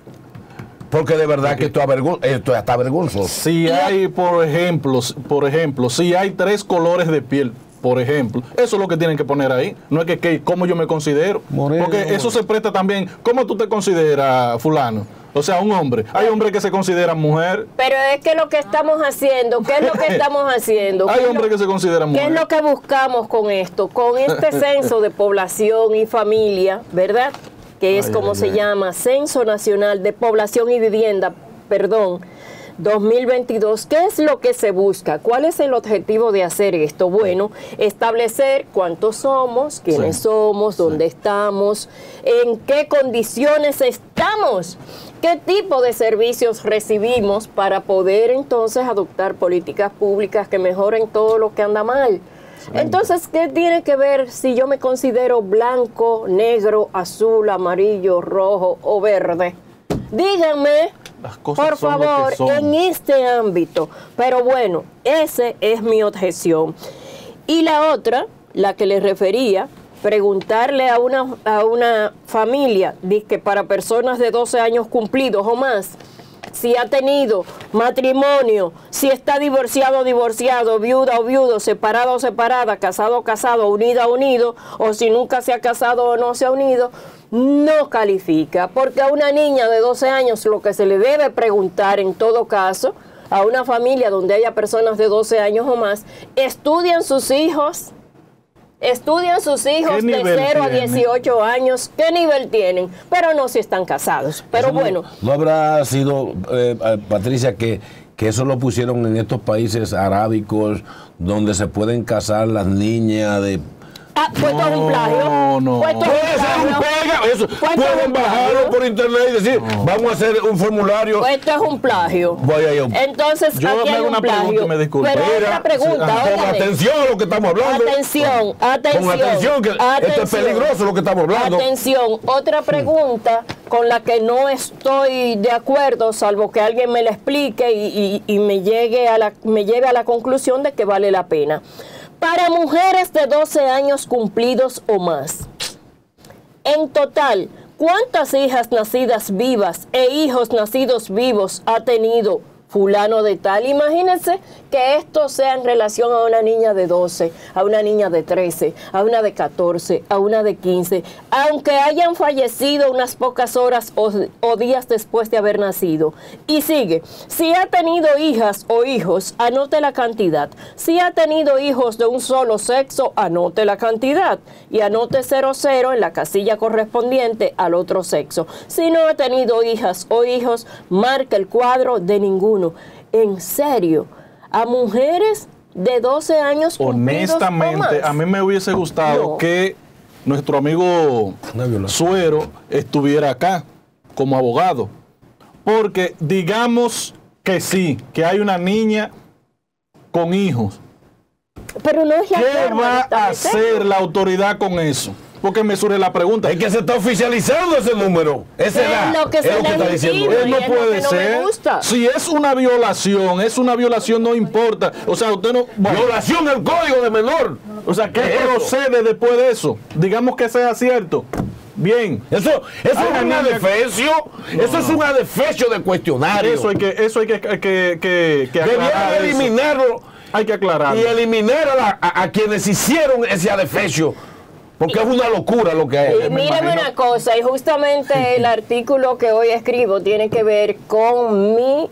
Porque de verdad okay. que esto, avergon esto está vergonzoso.
Si hay, por ejemplo, por ejemplo, si hay tres colores de piel, por ejemplo, eso es lo que tienen que poner ahí. No es que, que cómo yo me considero. Moreno, porque eso moreno. Se presta también. ¿Cómo tú te consideras, fulano? O sea, un hombre. Hay hombres que se consideran mujer.
Pero es que lo que estamos haciendo, ¿qué es lo que estamos haciendo?
Hay hombres que se consideran mujer.
¿Qué es lo que buscamos con esto? Con este censo de población y familia, ¿verdad? Que es ay, como ay, se ay. llama, Censo Nacional de Población y Vivienda, perdón, dos mil veintidós. ¿Qué es lo que se busca? ¿Cuál es el objetivo de hacer esto? Bueno, establecer cuántos somos, quiénes sí. somos, dónde sí. estamos, en qué condiciones estamos, qué tipo de servicios recibimos para poder entonces adoptar políticas públicas que mejoren todo lo que anda mal. Sí. Entonces, ¿qué tiene que ver si yo me considero blanco, negro, azul, amarillo, rojo o verde? Díganme. Por favor, en este ámbito. Pero bueno, esa es mi objeción. Y la otra, la que les refería, preguntarle a una, a una familia, que para personas de doce años cumplidos o más, si ha tenido matrimonio, si está divorciado o divorciado, viuda o viudo, separado o separada, casado o casado, unido o unido, o si nunca se ha casado o no se ha unido, no califica, porque a una niña de doce años lo que se le debe preguntar en todo caso, a una familia donde haya personas de doce años o más, ¿estudian sus hijos? Estudian sus hijos de cero a dieciocho años, ¿qué nivel tienen? Pero no si están casados, pero
no,
bueno.
¿No habrá sido, eh, Patricia, que, que eso lo pusieron en estos países arábicos donde se pueden casar las niñas de...
Ah, pues no, todo un plagio.
No, no.
Pues todo
puede ser un digan eso. Pueden bajarlo por internet y decir, no. vamos a hacer un formulario.
Pues esto es un plagio.
Voy a ir.
Entonces,
yo
aquí hay un
una
plagio.
Pregunta y me disculpe.
Pero
Mira,
una pregunta,
sí, con atención a lo que estamos hablando.
Atención,
con,
atención.
Con atención, que
atención,
esto es peligroso lo que estamos hablando.
Atención, otra pregunta con la que no estoy de acuerdo, salvo que alguien me la explique y, y, y me, llegue a la, me lleve a la conclusión de que vale la pena. Para mujeres de doce años cumplidos o más, en total, ¿cuántas hijas nacidas vivas e hijos nacidos vivos ha tenido fulano de tal? Imagínense que esto sea en relación a una niña de doce, a una niña de trece, a una de catorce, a una de quince, aunque hayan fallecido unas pocas horas o, o días después de haber nacido. Y sigue, si ha tenido hijas o hijos, anote la cantidad. Si ha tenido hijos de un solo sexo, anote la cantidad. Y anote cero cero en la casilla correspondiente al otro sexo. Si no ha tenido hijas o hijos, marque el cuadro de ninguno. En serio, a mujeres de doce años
honestamente, a mí me hubiese gustado no. que nuestro amigo Suero estuviera acá como abogado, porque digamos que sí, que hay una niña con hijos.
Pero no es la
¿Qué va a hacer la autoridad con eso? Porque me surge la pregunta.
Es que se está oficializando ese número. Esa edad.
Es lo que,
es lo que está diciendo.
Él no puede
no
ser. Si es una violación, es una violación, no importa. O sea, usted no.
Bueno, violación del código de menor.
O sea, ¿qué procede después de eso? Digamos que sea cierto. Bien.
Eso, eso es un adefesio. No, eso no. es un adefesio de cuestionario.
Eso hay que, eso hay que, que, que, que
aclarar. Debieron eliminarlo.
Hay que aclararlo.
Y eliminar a, la, a, a quienes hicieron ese adefesio. Porque es una locura lo que es.
Y míreme una cosa, y justamente el artículo que hoy escribo tiene que ver con mi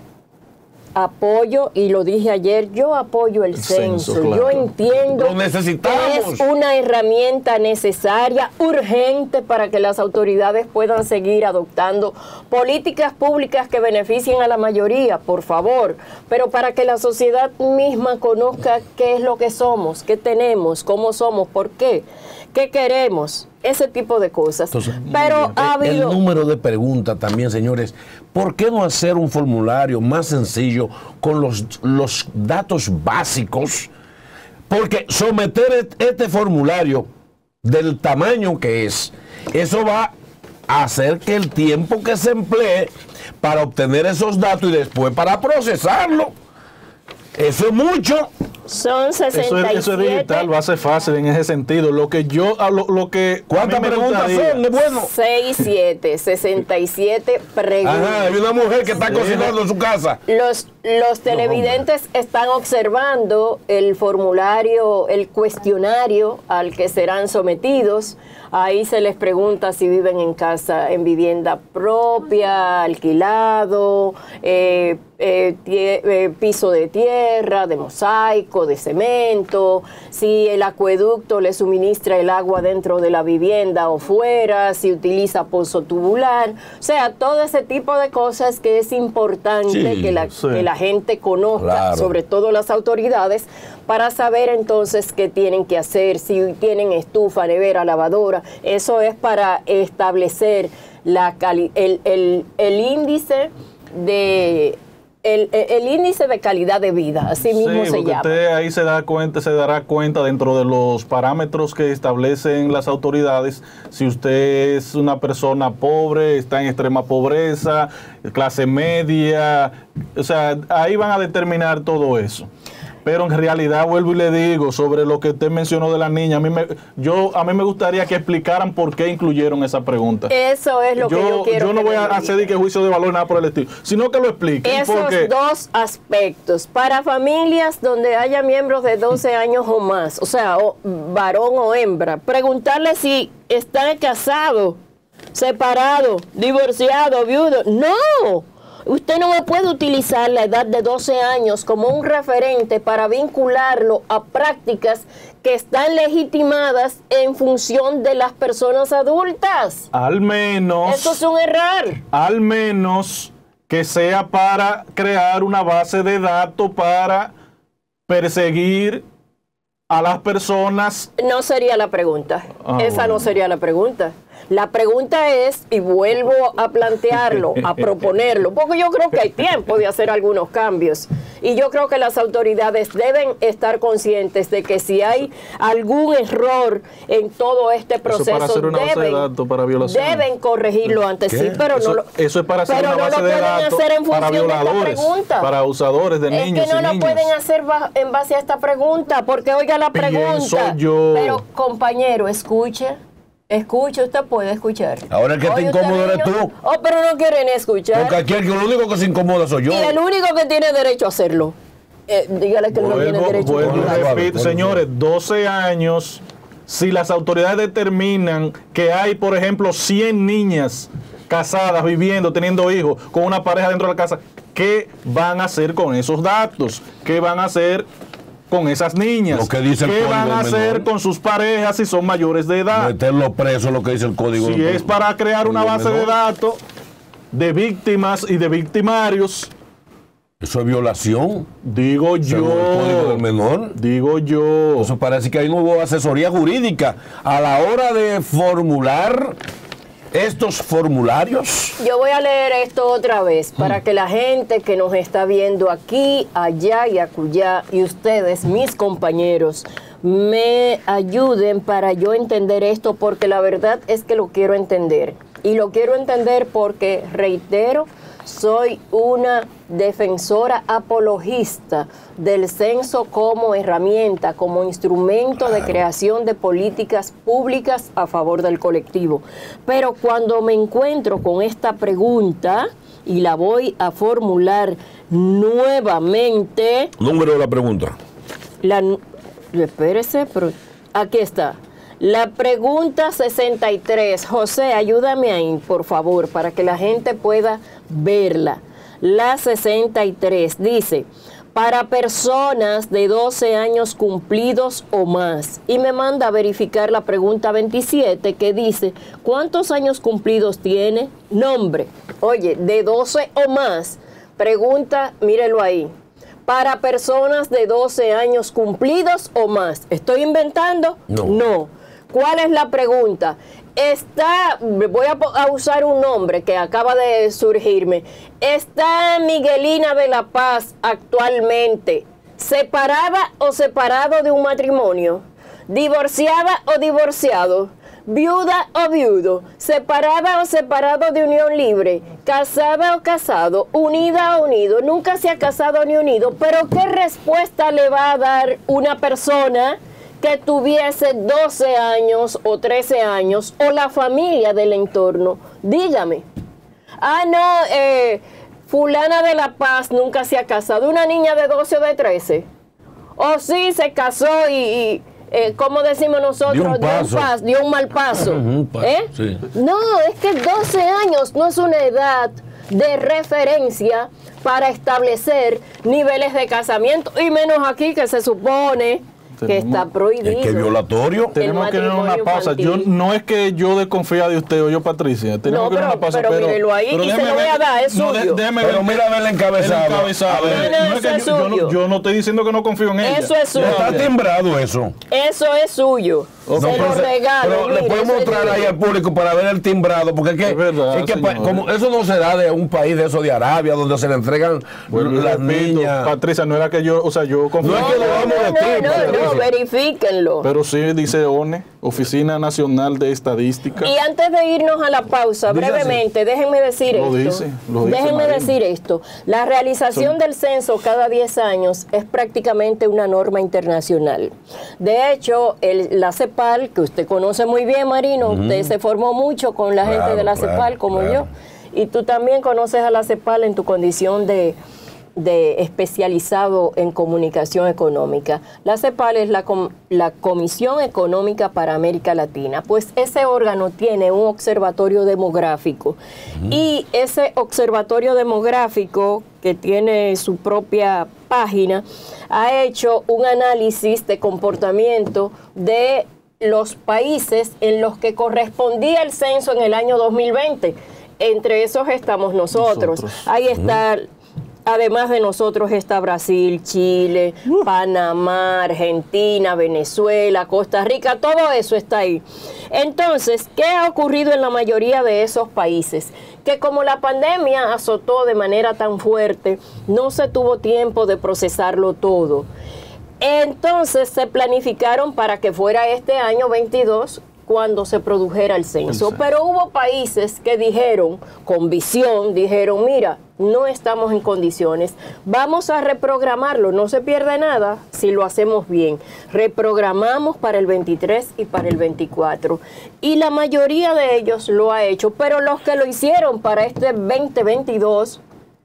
apoyo, y lo dije ayer, yo apoyo el, el censo, censo claro. Yo entiendo
lo necesitamos.
Que es una herramienta necesaria, urgente, para que las autoridades puedan seguir adoptando políticas públicas que beneficien a la mayoría, por favor, pero para que la sociedad misma conozca qué es lo que somos, qué tenemos, cómo somos, por qué, qué queremos, ese tipo de cosas. Entonces, pero ha habido...
El número de preguntas también, señores, ¿por qué no hacer un formulario más sencillo con los, los datos básicos? Porque someter este formulario del tamaño que es, eso va a hacer que el tiempo que se emplee para obtener esos datos y después para procesarlo, eso es mucho.
Son sesenta y siete.
Eso es, eso es digital, va a ser fácil en ese sentido. Lo que yo, lo, lo que...
¿Cuántas preguntas son? Bueno.
seis, siete, sesenta y siete preguntas.
Ajá, hay una mujer que está sí. cocinando en su casa.
Los, los televidentes no, están observando el formulario, el cuestionario al que serán sometidos. Ahí se les pregunta si viven en casa, en vivienda propia, alquilado, eh, eh, tie, eh, piso de tierra, de mosaico, de cemento, si el acueducto le suministra el agua dentro de la vivienda o fuera, si utiliza pozo tubular. O sea, todo ese tipo de cosas que es importante sí, que, la, sí. que la gente conozca, claro. sobre todo las autoridades, para saber entonces qué tienen que hacer, si tienen estufa, nevera, lavadora. Eso es para establecer la cali el, el, el índice de el, el índice de calidad de vida, así mismo
sí,
se llama.
Usted ahí se da cuenta, se dará cuenta dentro de los parámetros que establecen las autoridades, si usted es una persona pobre, está en extrema pobreza, clase media, o sea, ahí van a determinar todo eso. Pero en realidad, vuelvo y le digo, sobre lo que usted mencionó de la niña, a mí me, yo, a mí me gustaría que explicaran por qué incluyeron esa pregunta.
Eso es lo yo, que yo quiero.
Yo no voy a hacer de que juicio de valor, nada por el estilo, sino que lo expliquen.
Esos
porque...
dos aspectos. Para familias donde haya miembros de doce años o más, o sea, o, varón o hembra, preguntarle si están casados, separados, divorciados, viudos. ¡No! Usted no me puede utilizar la edad de doce años como un referente para vincularlo a prácticas que están legitimadas en función de las personas adultas.
Al menos...
Eso es un error.
Al menos que sea para crear una base de datos para perseguir a las personas.
No sería la pregunta. Ah, Esa bueno. no sería la pregunta. La pregunta es, y vuelvo a plantearlo, a proponerlo, porque yo creo que hay tiempo de hacer algunos cambios. Y yo creo que las autoridades deben estar conscientes de que si hay algún error en todo este proceso,
eso para hacer una
deben,
base de datos para violaciones.
deben corregirlo antes.
¿Qué?
Sí, pero
eso,
no lo,
eso es para hacer
pero
una
no
base
lo
de
pueden
datos
hacer en
para
función de esta
violadores,
pregunta.
para abusadores de
es
niños
que no
y
lo
niñas.
pueden hacer en base a esta pregunta, porque oiga la
Pienso
pregunta.
yo.
Pero compañero, escuche. Escuche, usted puede escuchar.
Ahora el que te
Oye,
incómodo
usted
eres
vino-
tú.
Oh, pero no quieren escuchar.
Porque aquí el, lo único que se incomoda soy yo.
Y el único que tiene derecho a hacerlo. Eh, dígale que él no tiene
Vuelvo,
derecho
vuelvo
a
y
hacerlo.
repito, señores, doce años, si las autoridades determinan que hay, por ejemplo, cien niñas casadas, viviendo, teniendo hijos, con una pareja dentro de la casa, ¿qué van a hacer con esos datos? ¿Qué van a hacer con esas niñas?
Lo que dice el
¿Qué
Código
van a hacer
Menor.
con sus parejas si son mayores de edad?
Meterlo preso, lo que dice el código.
Si es para crear una
Código
base de
Menor.
datos de víctimas y de victimarios,
Eso es violación.
digo
Según el código
yo,
del menor.
digo yo.
Eso parece que ahí no hubo asesoría jurídica a la hora de formular estos formularios.
Yo voy a leer esto otra vez para que la gente que nos está viendo aquí, allá y acullá, y ustedes, mis compañeros, me ayuden para yo entender esto, porque la verdad es que lo quiero entender. Y lo quiero entender porque, reitero, soy una defensora apologista del censo como herramienta, como instrumento de creación de políticas públicas a favor del colectivo. Pero cuando me encuentro con esta pregunta, y la voy a formular nuevamente,
Número de la pregunta.
la, espérese, pero aquí está. La pregunta sesenta y tres, José, ayúdame ahí, por favor, para que la gente pueda verla. La sesenta y tres dice, para personas de doce años cumplidos o más. Y me manda a verificar la pregunta veintisiete, que dice, ¿cuántos años cumplidos tiene? Nombre. Oye, de doce o más. Pregunta, mírelo ahí. Para personas de doce años cumplidos o más. ¿Estoy inventando?
No.
No. ¿Cuál es la pregunta? Está, voy a, a usar un nombre que acaba de surgirme. ¿Está Miguelina de la Paz actualmente separada o separado de un matrimonio? ¿Divorciada o divorciado? ¿Viuda o viudo? ¿Separada o separado de unión libre? ¿Casada o casado? ¿Unida o unido? Nunca se ha casado ni unido. Pero ¿qué respuesta le va a dar una persona que tuviese doce años o trece años, o la familia del entorno? Dígame. Ah, no, eh, fulana de la Paz nunca se ha casado. ¿Una niña de doce o de trece? O sí, se casó y, y eh, ¿cómo decimos nosotros?
Dio un
Dio un,
paso.
pas- dio un mal paso.
Un paso,
¿Eh?
sí.
No, es que doce años no es una edad de referencia para establecer niveles de casamiento, y menos aquí que se supone que
Tenemos-
está prohibido.
Es que violatorio.
Tenemos que ir a una
matrimonio
pausa. Yo,
infantil.
no es que yo desconfía de usted o yo, Patricia. Tenemos
No,
que ir a
pero-
una pausa.
pero mírelo ahí y se
déjeme
lo voy
ver-
a dar, es
no, de-
suyo.
déjeme
Pero
ver
mira a ver el encabezado.
el encabezado.
A ver.
No, no,
No es que
eso es
yo, yo no,
suyo.
yo no estoy diciendo que no confío en ella.
Eso es suyo.
Está timbrado eso.
Eso es suyo.
Ok.
Se lo
Entonces,
regalo.
pero le
mire,
puedo
eso es
mostrar
suyo.
ahí al público para ver el timbrado, porque es que,
Es verdad,
es que pa-
señor.
como eso no se da de un país de eso de Arabia, donde se le entregan
Vuelvo y
las
repito,
niñas.
Patricia, no era que yo, o sea, yo confío
No
en
es que
ella,
lo vamos a
No,
decir,
no, no,
Patricia.
verifíquenlo.
pero sí dice O N E, Oficina Nacional de Estadística.
Y antes de irnos a la pausa,
Dice
brevemente, déjenme decir
Lo
esto.
dice, lo dice,
déjenme
Marina.
decir esto. La realización
Son-
del censo cada diez años es prácticamente una norma internacional. De hecho, el, la CEPAL, que usted conoce muy bien, Marino, usted se formó mucho con la gente
Claro,
de la
claro,
CEPAL, como
claro.
yo. Y tú también conoces a la CEPAL en tu condición de, de especializado en comunicación económica. La CEPAL es la, com- la Comisión Económica para América Latina. Pues ese órgano tiene un observatorio demográfico. Y ese observatorio demográfico, que tiene su propia página, ha hecho un análisis de comportamiento de los países en los que correspondía el censo en el año dos mil veinte. Entre esos estamos nosotros.
Nosotros.
Ahí está Además de nosotros está Brasil, Chile, uh. Panamá, Argentina, Venezuela, Costa Rica, todo eso está ahí. Entonces, ¿qué ha ocurrido en la mayoría de esos países? Que como la pandemia azotó de manera tan fuerte, no se tuvo tiempo de procesarlo todo. Entonces se planificaron para que fuera este año veintidós cuando se produjera el censo. Pero hubo países que dijeron, con visión, dijeron, mira, no estamos en condiciones, vamos a reprogramarlo, no se pierde nada si lo hacemos bien. Reprogramamos para el veintitrés y para el veinticuatro. Y la mayoría de ellos lo ha hecho, pero los que lo hicieron para este veinte veintidós,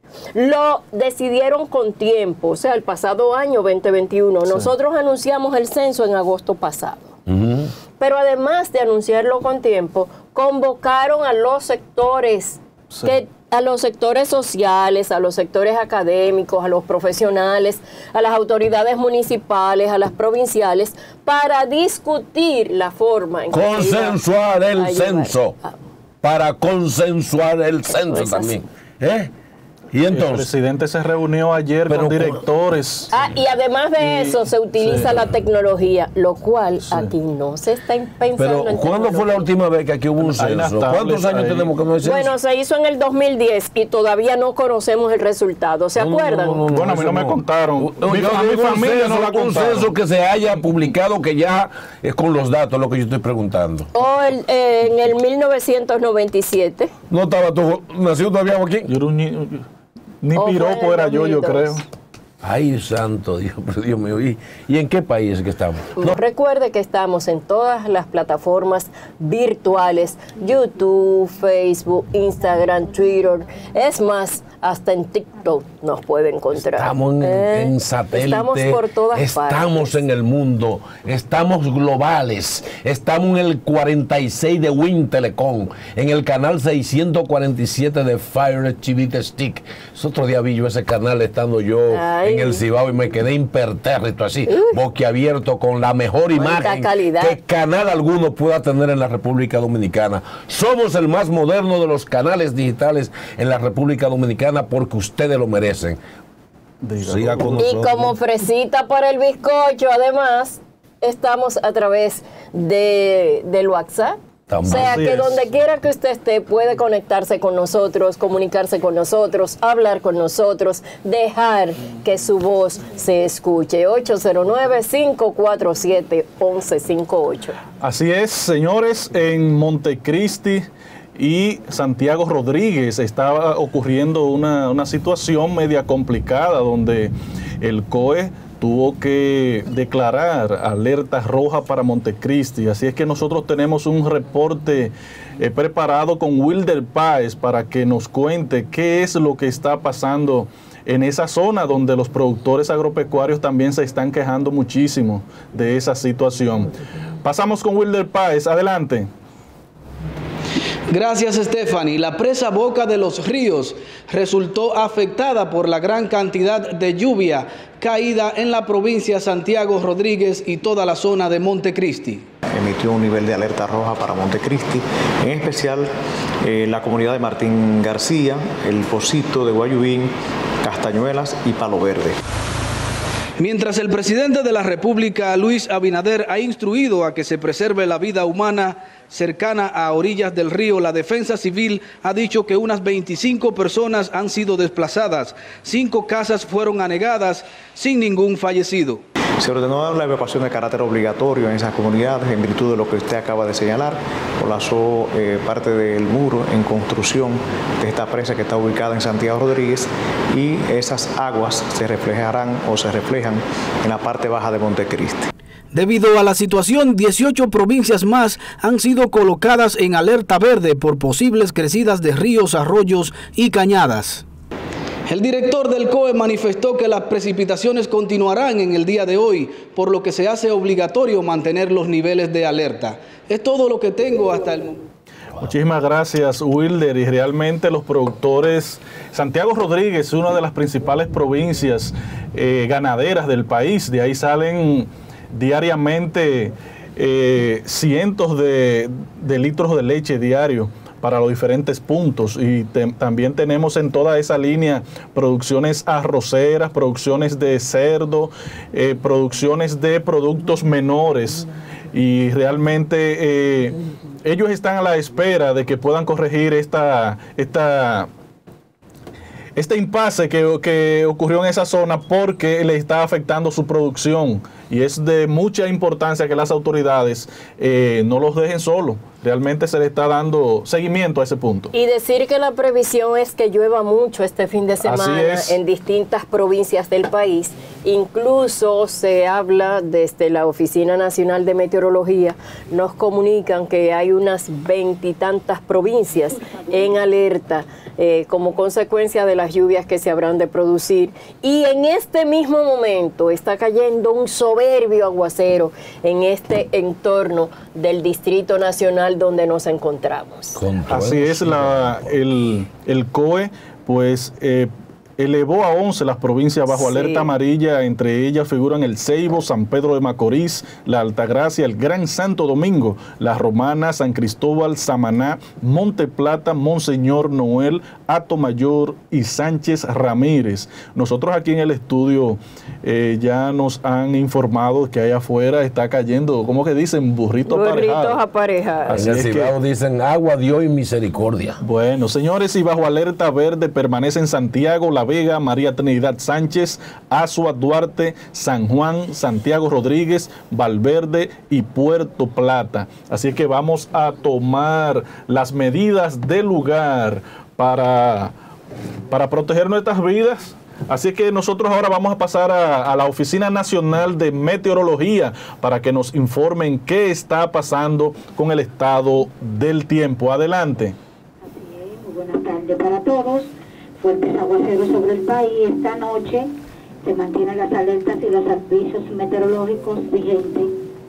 lo decidieron con tiempo, o sea, el pasado año veinte veintiuno. Sí. Nosotros anunciamos el censo en agosto pasado. Uh-huh. Pero además de anunciarlo con tiempo, convocaron a los sectores, sí. que, a los sectores sociales, a los sectores académicos, a los profesionales, a las autoridades municipales, a las provinciales, para discutir la forma en que
consensuar el censo, para consensuar el censo pues también. ¿Eh? Y entonces,
el presidente se reunió ayer pero, con directores.
Ah, y además de y, eso se utiliza sí. la tecnología, lo cual sí. aquí no se está pensando.
Pero
en
¿cuándo fue la última vez que aquí hubo un censo? ¿Cuántos años ahí. tenemos que no hay censo?
Bueno, se hizo en el dos mil diez y todavía no conocemos el resultado. ¿Se no, acuerdan? No, no, no,
bueno, a mí no me contaron.
No, mi, yo, a mi familia censo, no la contaron. Un censo que se haya publicado que ya es con los datos, lo que yo estoy preguntando.
O el, eh, en el mil novecientos noventa y siete.
¿No estaba tú nacido todavía aquí?
Yo era un niño. Ni oh, piropo era yo, yo creo.
Ay, santo Dios, pero Dios mío. ¿Y, ¿y en qué país es que estamos?
No. Recuerde que estamos en todas las plataformas virtuales, YouTube, Facebook, Instagram, Twitter. Es más, hasta en TikTok nos puede encontrar.
Estamos en, eh, en satélite.
Estamos por todas
estamos
partes.
Estamos en el mundo. Estamos globales. Estamos en el cuarenta y seis de Win Telecom. En el canal seiscientos cuarenta y siete de Fire T V Stick. Es otro día vi yo ese canal estando yo Ay. en el Cibao y me quedé impertérrito así, uh. boquiabierto con la mejor imagen
calidad.
que canal alguno pueda tener en la República Dominicana. Somos el más moderno de los canales digitales en la República Dominicana porque ustedes lo merecen.
Siga con nosotros. Y como fresita para el bizcocho, además, estamos a través de, del WhatsApp. O sea, que donde quiera que usted esté, puede conectarse con nosotros, comunicarse con nosotros, hablar con nosotros, dejar que su voz se escuche. ocho cero nueve, cinco cuatro siete, uno uno cinco ocho.
Así es, señores, en Montecristi y Santiago Rodríguez estaba ocurriendo una, una situación media complicada donde el C O E tuvo que declarar alerta roja para Montecristi. Así es que nosotros tenemos un reporte eh, preparado con Wilder Páez para que nos cuente qué es lo que está pasando en esa zona donde los productores agropecuarios también se están quejando muchísimo de esa situación. Pasamos con Wilder Páez. Adelante.
Gracias, Stephanie. La presa Boca de los Ríos resultó afectada por la gran cantidad de lluvia caída en la provincia de Santiago Rodríguez y toda la zona de Montecristi.
Emitió un nivel de alerta roja para Montecristi, en especial eh, la comunidad de Martín García, El Pocito de Guayubín, Castañuelas y Palo Verde.
Mientras el presidente de la República, Luis Abinader, ha instruido a que se preserve la vida humana cercana a orillas del río, la Defensa Civil ha dicho que unas veinticinco personas han sido desplazadas, cinco casas fueron anegadas sin ningún fallecido.
Se ordenó la evacuación de carácter obligatorio en esas comunidades en virtud de lo que usted acaba de señalar. Colapsó eh, parte del muro en construcción de esta presa que está ubicada en Santiago Rodríguez y esas aguas se reflejarán o se reflejan en la parte baja de Montecristi.
Debido a la situación, dieciocho provincias más han sido colocadas en alerta verde por posibles crecidas de ríos, arroyos y cañadas. El director del C O E manifestó que las precipitaciones continuarán en el día de hoy, por lo que se hace obligatorio mantener los niveles de alerta. Es todo lo que tengo hasta el momento.
Muchísimas gracias, Wilder. Y realmente los productores, Santiago Rodríguez es una de las principales provincias eh, ganaderas del país. De ahí salen diariamente eh, cientos de, de litros de leche diario. para los diferentes puntos. Y te, también tenemos en toda esa línea producciones arroceras, producciones de cerdo, eh, producciones de productos menores. Y realmente eh, ellos están a la espera de que puedan corregir esta... esta Este impasse que, que ocurrió en esa zona porque le está afectando su producción, y es de mucha importancia que las autoridades eh, no los dejen solos. Realmente se le está dando seguimiento a ese punto.
Y decir que la previsión es que llueva mucho este fin de semana en distintas provincias del país. Incluso se habla desde la Oficina Nacional de Meteorología, nos comunican que hay unas veintitantas provincias en alerta eh, como consecuencia de las lluvias que se habrán de producir. Y en este mismo momento está cayendo un soberbio aguacero en este entorno del Distrito Nacional donde nos encontramos.
Así es, la, el, el C O E pues eh, elevó a once las provincias bajo sí. alerta amarilla. Entre ellas figuran el Ceibo, San Pedro de Macorís, la Altagracia, el Gran Santo Domingo, la Romana, San Cristóbal, Samaná, Monte Plata, Monseñor Noel, Atomayor y Sánchez Ramírez. Nosotros aquí en el estudio eh, ya nos han informado que allá afuera está cayendo, ¿cómo que dicen? Burrito
Burritos
aparejado.
aparejados.
En el Cibao dicen agua, Dios y misericordia.
Bueno, señores, y bajo alerta verde permanecen Santiago, La Vega, María Trinidad Sánchez, Azua, Duarte, San Juan, Santiago Rodríguez, Valverde y Puerto Plata. Así que vamos a tomar las medidas del lugar para, para proteger nuestras vidas. Así que nosotros ahora vamos a pasar a, a la Oficina Nacional de Meteorología para que nos informen qué está pasando con el estado del tiempo. Adelante.
Así es, muy buenas tardes para todos. Fuertes aguaceros sobre el país esta noche. Se mantienen las alertas y los avisos meteorológicos vigentes.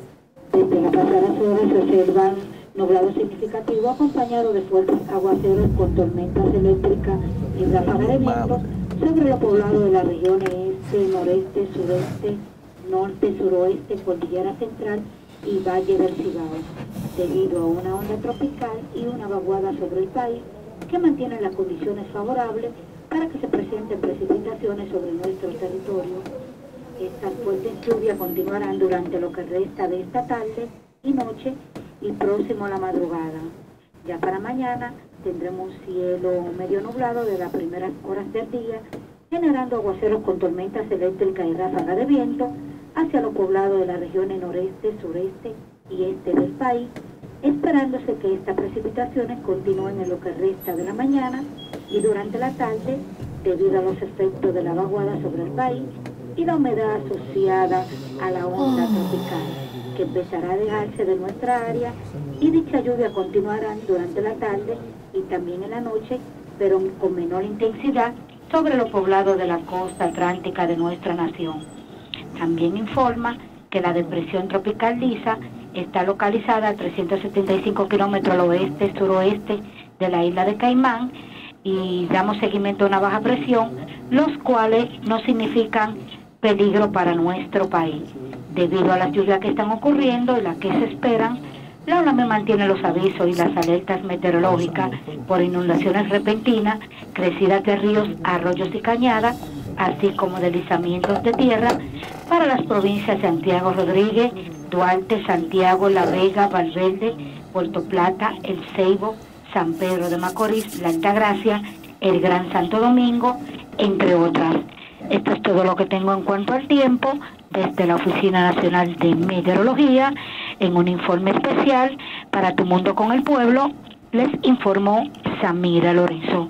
Desde las pasadas horas se observan nublado significativo acompañado de fuertes aguaceros con tormentas eléctricas y ráfagas de viento sobre los poblados de las regiones este, noreste, sureste, norte, suroeste, cordillera central y valle del Cibao, debido a una onda tropical y una vaguada sobre el país que mantienen las condiciones favorables para que se presenten precipitaciones sobre nuestro territorio. Estas fuertes lluvias continuarán durante lo que resta de esta tarde y noche y próximo a la madrugada. Ya para mañana tendremos un cielo medio nublado de las primeras horas del día, generando aguaceros con tormentas eléctricas y ráfagas de viento hacia los poblados de las regiones noreste, sureste y este del país, esperándose que estas precipitaciones continúen en lo que resta de la mañana y durante la tarde, debido a los efectos de la vaguada sobre el país y la humedad asociada a la onda tropical, que empezará a dejarse de nuestra área, y dicha lluvia continuará durante la tarde y también en la noche, pero con menor intensidad sobre los poblados de la costa atlántica de nuestra nación. También informa que la depresión tropical Lisa está localizada a trescientos setenta y cinco kilómetros al oeste-suroeste de la isla de Caimán, y damos seguimiento a una baja presión, los cuales no significan peligro para nuestro país. Debido a las lluvias que están ocurriendo y las que se esperan, la ONAME mantiene los avisos y las alertas meteorológicas por inundaciones repentinas, crecidas de ríos, arroyos y cañadas, así como deslizamientos de tierra para las provincias de Santiago Rodríguez, Duarte, Santiago, La Vega, Valverde, Puerto Plata, El Ceibo, San Pedro de Macorís, La Altagracia, el Gran Santo Domingo, entre otras. Esto es todo lo que tengo en cuanto al tiempo desde la Oficina Nacional de Meteorología. En un informe especial para Tu Mundo con el Pueblo, les informó Samira Lorenzo.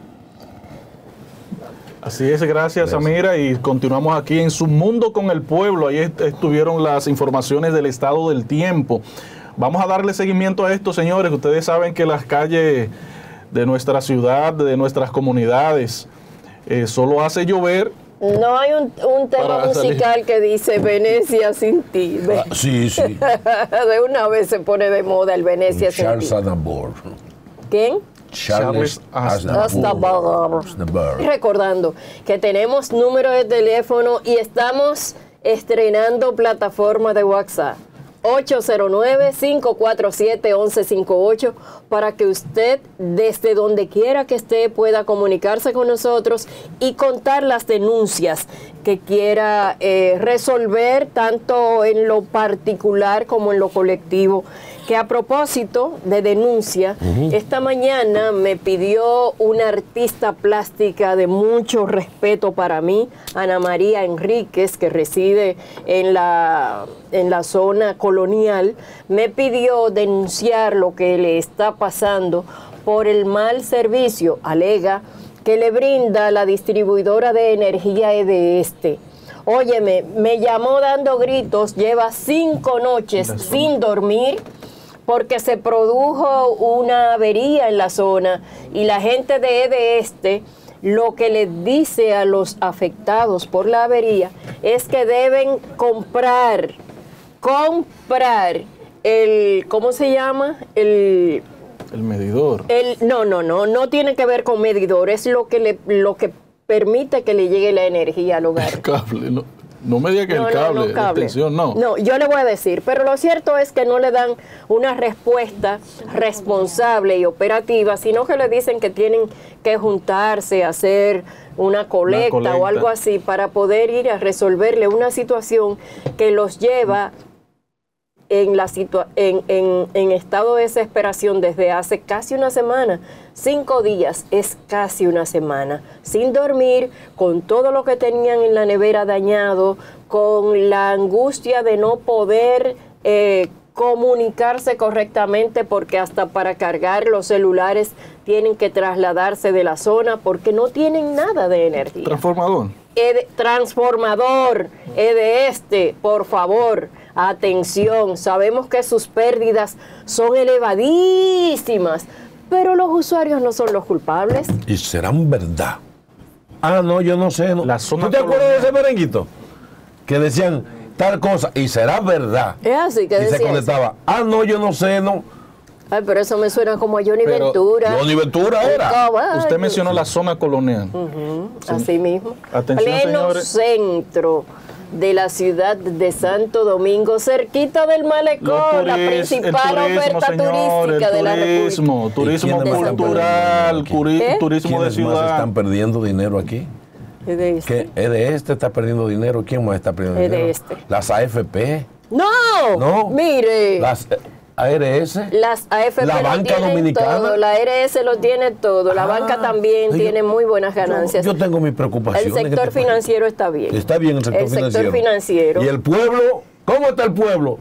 Así es, gracias, gracias Samira, y continuamos aquí en Su Mundo con el Pueblo. Ahí est estuvieron las informaciones del estado del tiempo. Vamos a darle seguimiento a esto, señores. Ustedes saben que las calles de nuestra ciudad, de nuestras comunidades, eh, solo hace llover.
No hay un, un tema musical salir. que dice Venecia sin ti.
Ah, sí, sí.
De una vez se pone de moda el Venecia sin
Charles
ti.
Aznavour.
¿Quién?
Charles Aznavour.
Recordando que tenemos número de teléfono y estamos estrenando plataforma de WhatsApp. ocho cero nueve, cinco cuatro siete, once cincuenta y ocho para que usted desde donde quiera que esté pueda comunicarse con nosotros y contar las denuncias que quiera eh, resolver tanto en lo particular como en lo colectivo. Que a propósito de denuncia, uh-huh. esta mañana me pidió una artista plástica de mucho respeto para mí, Ana María Enríquez, que reside en la, en la zona colonial, me pidió denunciar lo que le está pasando por el mal servicio, alega, que le brinda la distribuidora de energía E D Este. Óyeme, me llamó dando gritos, lleva cinco noches sin dormir, porque se produjo una avería en la zona y la gente de E D Este lo que le dice a los afectados por la avería es que deben comprar, comprar el, ¿cómo se llama? El,
el medidor.
El, no, no, no, no tiene que ver con medidor, es lo que, le, lo que permite que le llegue la energía al hogar.
El cable, no. No me diga que no, el cable, no, no, cable. La extensión, no.
No, yo le voy a decir, pero lo cierto es que no le dan una respuesta responsable y operativa, sino que le dicen que tienen que juntarse, hacer una colecta, una colecta o algo así para poder ir a resolverle una situación que los lleva en, la situa en, en, en estado de desesperación desde hace casi una semana. Cinco días es casi una semana, sin dormir, con todo lo que tenían en la nevera dañado, con la angustia de no poder eh, comunicarse correctamente, porque hasta para cargar los celulares tienen que trasladarse de la zona porque no tienen nada de energía.
Transformador.
E transformador, E D Este, por favor, atención, sabemos que sus pérdidas son elevadísimas, pero los usuarios no son los culpables.
Y serán verdad. Ah, no, yo no sé. No.
La zona
¿Tú te acuerdas de ese merenguito? Que decían tal cosa, y será verdad.
Es así que
y
decía
se conectaba. Eso. Ah, no, yo no sé, no.
Ay, pero eso me suena como a Johnny
pero
Ventura.
Johnny Ventura era.
Caballo.
Usted mencionó la zona colonial.
Uh-huh. Sí. Así mismo.
Atención,
pleno
señores.
Centro de la ciudad de Santo Domingo, cerquita del malecón, la principal oferta turística de la República.
Turismo cultural,
¿Eh?
turismo de ciudad.
Más están perdiendo dinero aquí?
E D Este.
¿Qué? E D Este está perdiendo dinero. ¿Quién más está perdiendo
E D
dinero?
Este.
Las A F P.
No,
no.
Mire.
Las A R S.
Las A F P
la banca dominicana.
Todo, la A R S lo tiene todo. La ah, banca también yo, tiene muy buenas ganancias.
Yo, yo tengo mi preocupación.
El sector
este
financiero está bien.
Está bien el sector
el
financiero.
sector financiero.
¿Y el pueblo? ¿Cómo está el pueblo?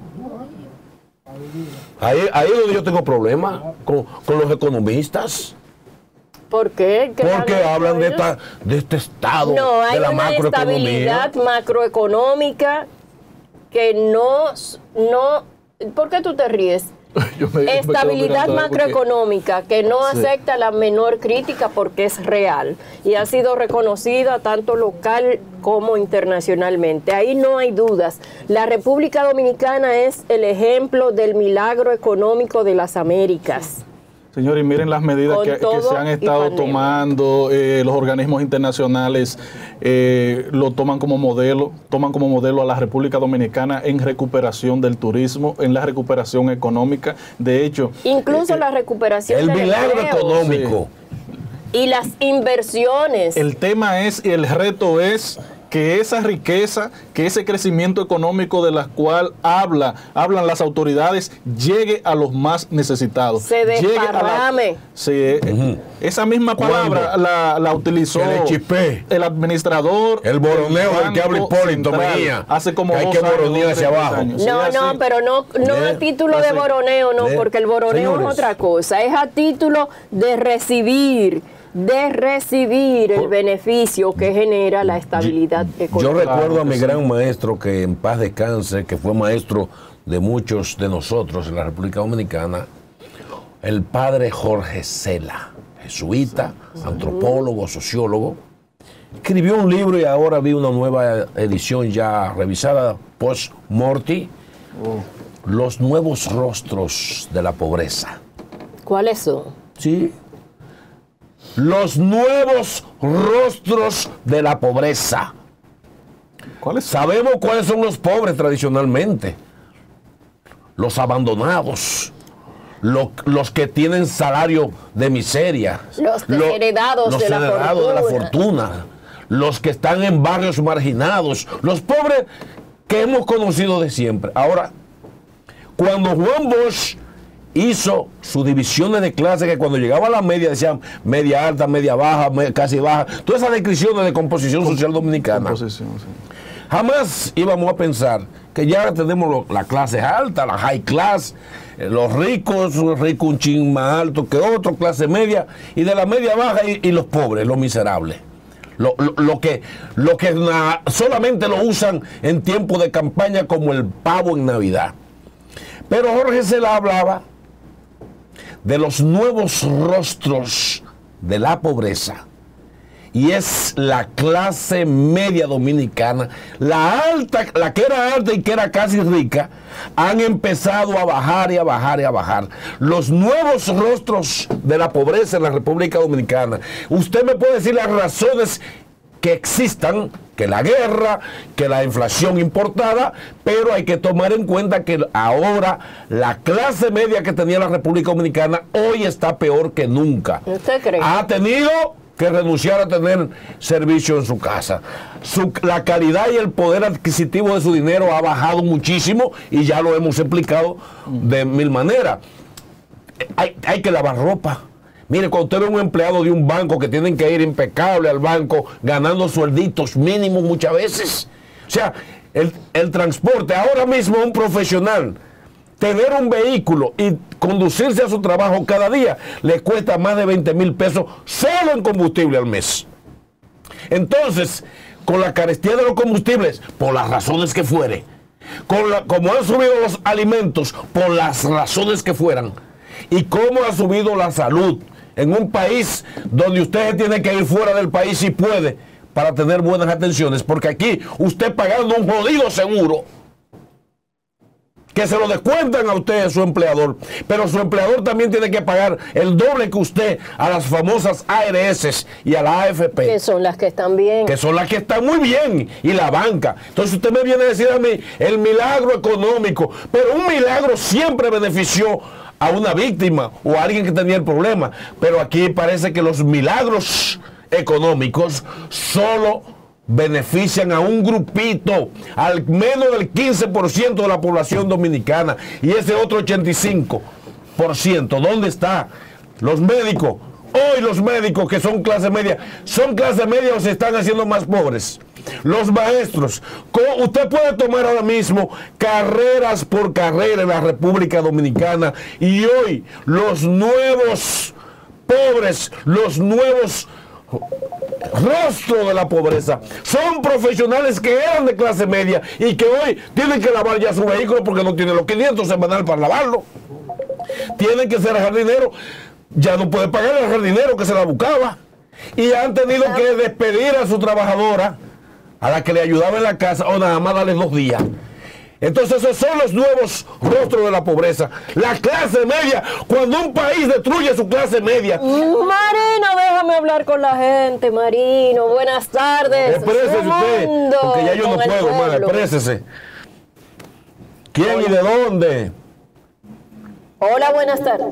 Ahí, ahí es donde yo tengo problemas con, con los economistas.
¿Por qué? ¿Qué
Porque hablan de, esta, de este estado,
no, hay
de la
una
macroeconomía.
estabilidad macroeconómica que no, no... ¿Por qué tú te ríes? me, Estabilidad me macroeconómica porque... que no sí. acepta la menor crítica porque es real y ha sido reconocida tanto local como internacionalmente. Ahí no hay dudas. La República Dominicana es el ejemplo del milagro económico de las Américas.
Señores, miren las medidas que, que se han estado tomando, eh, los organismos internacionales eh, lo toman como modelo, toman como modelo a la República Dominicana en recuperación del turismo, en la recuperación económica. De hecho,
incluso eh, la recuperación
el
del
milagro
empleo.
económico.
Sí. Y las inversiones.
El tema es, y el reto es que esa riqueza, que ese crecimiento económico de la cual habla, hablan las autoridades, llegue a los más necesitados.
Se desparrame.
Sí, uh-huh. Esa misma palabra la, la utilizó
el,
el administrador.
El boroneo del que habla Hipólito Mejía.
Hace como
hay
dos
que boronear hacia abajo.
Años.
No,
sí,
no, pero no, no a título de boroneo, no, porque el boroneo Señores. es otra cosa. Es a título de recibir. de recibir el beneficio que genera la estabilidad económica.
Yo recuerdo a mi gran maestro, que en paz descanse, que fue maestro de muchos de nosotros en la República Dominicana, el padre Jorge Cela, jesuita, antropólogo, sociólogo. Escribió un libro y ahora vi una nueva edición ya revisada, post-morti, oh. Los nuevos rostros de la pobreza.
¿Cuáles son?
Sí. Los nuevos rostros de la pobreza.
¿Cuáles son?
Sabemos cuáles son los pobres tradicionalmente. los abandonados, lo, los que tienen salario de miseria,
los desheredados,
lo,
de,
los
la
heredados de la fortuna, los que están en barrios marginados, los pobres que hemos conocido de siempre. Ahora, cuando Juan Bosch hizo sus divisiones de clase, que cuando llegaba a la media decían media alta, media baja, media, casi baja, todas esas descripciones de composición social dominicana, composición, sí. Jamás íbamos a pensar que ya tenemos lo, la clase alta, la high class, eh, los ricos, los ricos un chin más alto que otro, clase media, y de la media baja y, y los pobres, los miserables. Lo, lo, lo que, lo que na, solamente lo usan en tiempo de campaña como el pavo en Navidad. Pero Jorge Cela hablaba de los nuevos rostros de la pobreza, y es la clase media dominicana, la alta, la que era alta y que era casi rica, han empezado a bajar y a bajar y a bajar. Los nuevos rostros de la pobreza en la República Dominicana. Usted me puede decir las razones que existan, que la guerra, que la inflación importada, pero hay que tomar en cuenta que ahora la clase media que tenía la República Dominicana hoy está peor que nunca.
¿Usted cree?
Ha tenido que renunciar a tener servicio en su casa. Su, la calidad y el poder adquisitivo de su dinero ha bajado muchísimo y ya lo hemos explicado de mil maneras. Hay, hay que lavar ropa. Mire, cuando usted ve un empleado de un banco que tienen que ir impecable al banco ganando suelditos mínimos muchas veces. O sea, el, el transporte, ahora mismo un profesional, tener un vehículo y conducirse a su trabajo cada día le cuesta más de veinte mil pesos solo en combustible al mes. Entonces, con la carestía de los combustibles, por las razones que fuere, con la, como han subido los alimentos, por las razones que fueran, y cómo ha subido la salud en un país donde usted tiene que ir fuera del país si puede para tener buenas atenciones, porque aquí usted pagando un jodido seguro que se lo descuentan a usted, su empleador, pero su empleador también tiene que pagar el doble que usted a las famosas A R S y a la A F P.
Que son las que están bien.
Que son las que están muy bien, y la banca. Entonces usted me viene a decir a mí el milagro económico, pero un milagro siempre benefició a una víctima o a alguien que tenía el problema, pero aquí parece que los milagros económicos solo benefician a un grupito, al menos del quince por ciento de la población dominicana, y ese otro ochenta y cinco por ciento, ¿dónde está? Los médicos, hoy los médicos que son clase media, ¿son clase media o se están haciendo más pobres? Los maestros, usted puede tomar ahora mismo carreras por carrera en la República Dominicana, y hoy los nuevos pobres, los nuevos rostro de la pobreza son profesionales que eran de clase media y que hoy tienen que lavar ya su vehículo porque no tienen los quinientos semanal para lavarlo. Tienen que ser jardinero, ya no puede pagar al jardinero que se la buscaba, y han tenido que despedir a su trabajadora, a la que le ayudaba en la casa, o nada más darle dos días. Entonces esos son los nuevos rostros de la pobreza, la clase media. Cuando un país destruye su clase media.
Marino, déjame hablar con la gente, Marino. Buenas tardes.
Exprésese usted, porque ya yo no puedo más, exprésese. ¿Quién Hola. y de dónde?
Hola, buenas tardes.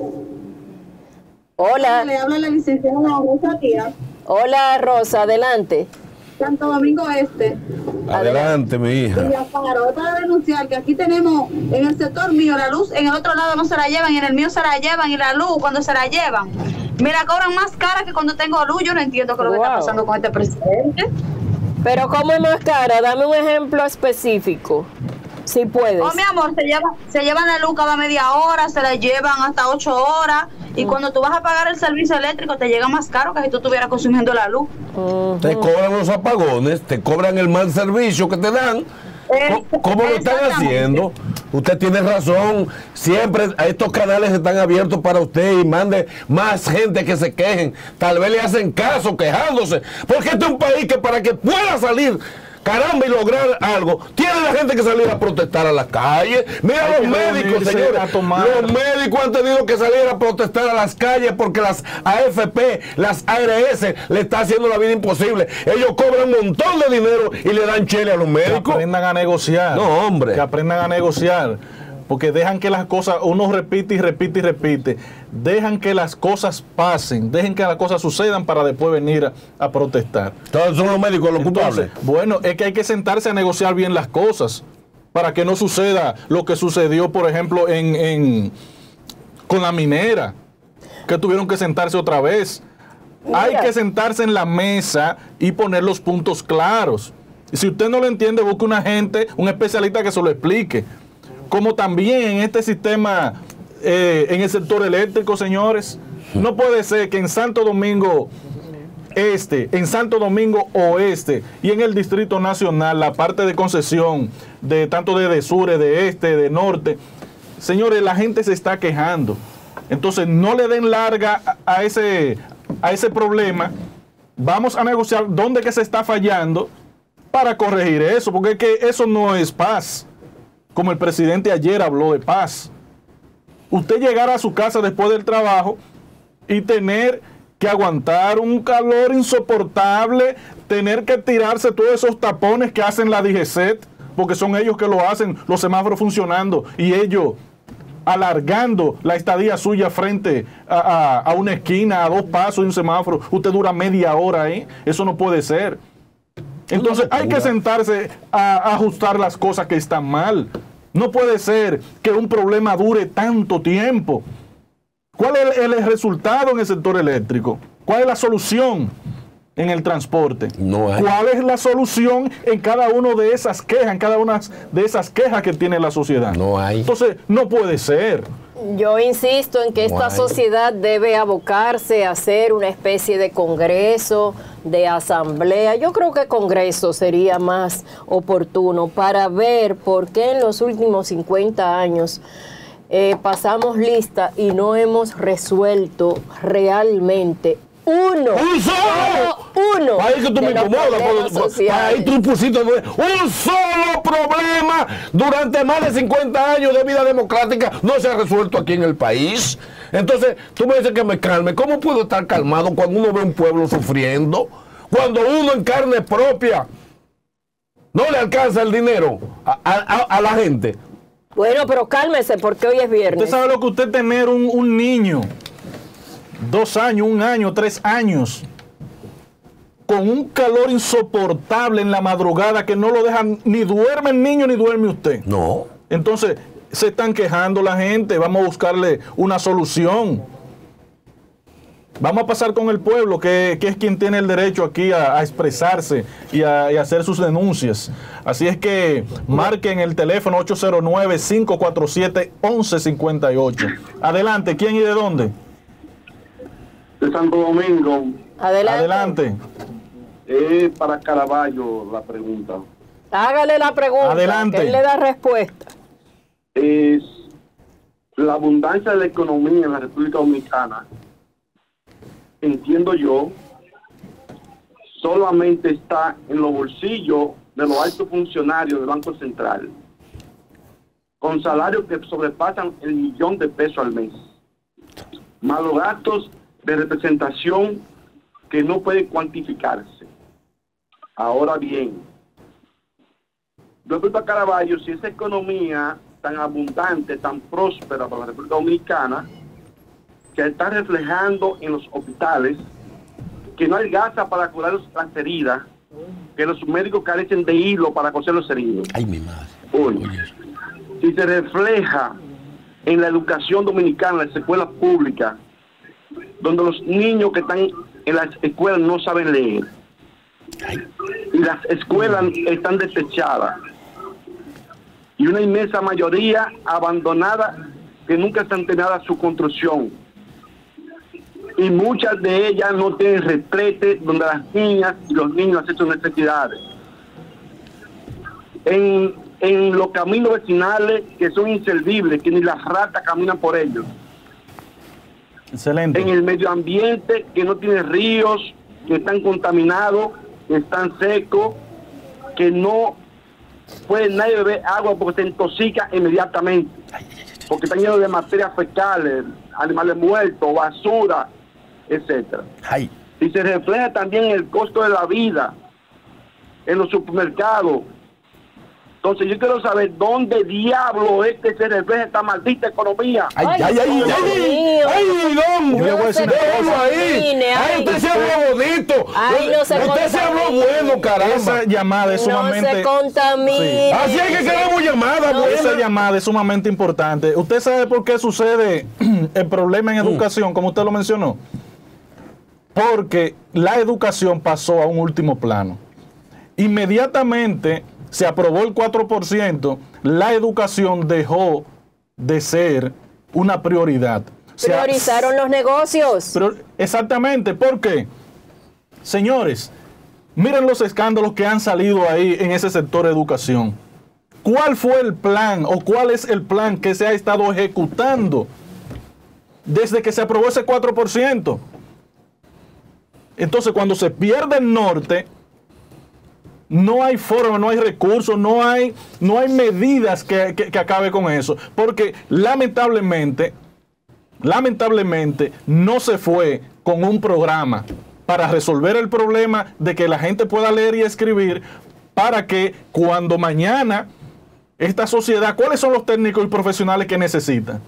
Hola.
Le habla la licenciada Rosa Díaz.
Hola, Rosa, adelante.
Santo Domingo Este.
Adelante, mi hija.
Y Aparo, es para denunciar que aquí tenemos en el sector mío la luz, en el otro lado no se la llevan, y en el mío se la llevan, y la luz cuando se la llevan me la cobran más cara que cuando tengo luz. Yo no entiendo qué es lo que wow. está pasando con este presidente.
Pero ¿cómo es más cara? Dame un ejemplo específico, si puedes.
Oh, mi amor, se llevan, se llevan la luz cada media hora, se la llevan hasta ocho horas, y mm. cuando tú vas a pagar el servicio eléctrico te llega más caro que si tú estuvieras consumiendo la luz.
Uh-huh. Te cobran los apagones, te cobran el mal servicio que te dan. Eh, ¿Cómo lo están haciendo? Usted tiene razón. Siempre estos canales están abiertos para usted, y mande más gente que se quejen. Tal vez le hacen caso quejándose, porque este es un país que para que pueda salir, caramba, y lograr algo, tiene la gente que salir a protestar a la calle. Mira, Hay los médicos, señores, los médicos han tenido que salir a protestar a las calles porque las A F P, las A R S le está haciendo la vida imposible. Ellos cobran un montón de dinero y le dan chele a los médicos.
Que aprendan a negociar.
No, hombre.
Que aprendan a negociar. porque dejan que las cosas, uno repite y repite y repite, dejan que las cosas pasen, dejen que las cosas sucedan para después venir a, a protestar.
Todos son los médicos los culpables.
Bueno, es que hay que sentarse a negociar bien las cosas para que no suceda lo que sucedió, por ejemplo, en, en con la minera, que tuvieron que sentarse otra vez. Mira. Hay que sentarse en la mesa y poner los puntos claros. Y si usted no lo entiende, busque una gente, un especialista que se lo explique. Como también en este sistema, eh, en el sector eléctrico, señores, no puede ser que en Santo Domingo Este, en Santo Domingo Oeste y en el Distrito Nacional, la parte de concesión, de tanto de, de sur, de este, de norte, señores, la gente se está quejando. Entonces, no le den larga a, a, ese, a ese problema. Vamos a negociar dónde que se está fallando para corregir eso, porque es que eso no es paz. Como el presidente ayer habló de paz. Usted llegar a su casa después del trabajo y tener que aguantar un calor insoportable, tener que tirarse todos esos tapones que hacen la D G C E T, porque son ellos que lo hacen, los semáforos funcionando, y ellos alargando la estadía suya frente a, a, a una esquina, a dos pasos de un semáforo. Usted dura media hora ahí. Eso no puede ser. Entonces hay que sentarse a, a ajustar las cosas que están mal. No puede ser que un problema dure tanto tiempo. ¿Cuál es el, el resultado en el sector eléctrico? ¿Cuál es la solución en el transporte?
No hay.
¿Cuál es la solución en cada una de esas quejas, en cada una de esas quejas que tiene la sociedad?
No hay.
Entonces, no puede ser.
Yo insisto en que esta
no
sociedad debe abocarse a hacer una especie de congreso, de asamblea. Yo creo que congreso sería más oportuno para ver por qué en los últimos cincuenta años eh, pasamos lista y no hemos resuelto realmente uno.
¡Un solo!
Uno.
Ahí que tú me incomodas. Ahí tú pusiste un solo problema durante más de cincuenta años de vida democrática no se ha resuelto aquí en el país. Entonces, tú me dices que me calme. ¿Cómo puedo estar calmado cuando uno ve un pueblo sufriendo? Cuando uno en carne propia no le alcanza el dinero a, a, a la gente.
Bueno, pero cálmese porque hoy es viernes.
¿Usted sabe lo que usted tener un, un niño? Dos años, un año, tres años, con un calor insoportable en la madrugada que no lo dejan, ni duerme el niño ni duerme usted.
No.
Entonces, se están quejando la gente, vamos a buscarle una solución. Vamos a pasar con el pueblo, que, que es quien tiene el derecho aquí a, a expresarse y a, y a hacer sus denuncias. Así es que marquen el teléfono ocho cero nueve, cinco cuatro siete, once cincuenta y ocho. Adelante, ¿quién y de dónde?
De Santo Domingo.
Adelante.
Adelante.
Eh, para Caraballo la pregunta.
Hágale la pregunta.
Adelante.
Que él le da respuesta.
Es la abundancia de la economía en la República Dominicana, entiendo yo, solamente está en los bolsillos de los altos funcionarios del Banco Central, con salarios que sobrepasan el millón de pesos al mes, más los gastos de representación que no puede cuantificarse. Ahora bien, respecto a Caraballo, si esa economía tan abundante, tan próspera para la República Dominicana, que está reflejando en los hospitales, que no hay gasa para curar las heridas, que los médicos carecen de hilo para coser los heridos.
Ay, mi madre.
Uno, si se refleja en la educación dominicana, en las escuelas públicas, donde los niños que están en las escuelas no saben leer, y las escuelas están desechadas, y una inmensa mayoría abandonada que nunca están terminada su construcción, y muchas de ellas no tienen replete donde las niñas y los niños hacen sus necesidades. En, en los caminos vecinales que son inservibles, que ni las ratas caminan por ellos.
Excelente.
En el medio ambiente, que no tiene ríos, que están contaminados, que están secos, que no puede nadie beber agua porque se intoxica inmediatamente, porque están llenos de materias fecales, animales muertos, basura, etcétera.
Ay.
Y se refleja también el costo de la vida en los supermercados, Entonces yo quiero saber dónde diablo es que se refleja esta maldita economía.
Ay, ay, ay, ay, ay, ay, don, yo le voy a decir una ahí. Ay, usted se habló bonito.
Ay, no se
usted se habló bueno, caramba.
Esa llamada es sumamente...
No se contamine.
Sí.
Así es que queremos llamada,
no, esa llamada es sumamente importante. ¿Usted sabe por qué sucede el problema en educación, como usted lo mencionó? Porque la educación pasó a un último plano. Inmediatamente se aprobó el cuatro por ciento, la educación dejó de ser una prioridad.
Priorizaron o sea, los negocios.
Pero, exactamente, ¿por qué? Señores, miren los escándalos que han salido ahí en ese sector de educación. ¿Cuál fue el plan o cuál es el plan que se ha estado ejecutando desde que se aprobó ese cuatro por ciento? Entonces, cuando se pierde el norte, no hay forma, no hay recursos, no hay, no hay medidas que, que, que acabe con eso. Porque lamentablemente, lamentablemente no se fue con un programa para resolver el problema de que la gente pueda leer y escribir, para que cuando mañana esta sociedad, ¿cuáles son los técnicos y profesionales que necesita?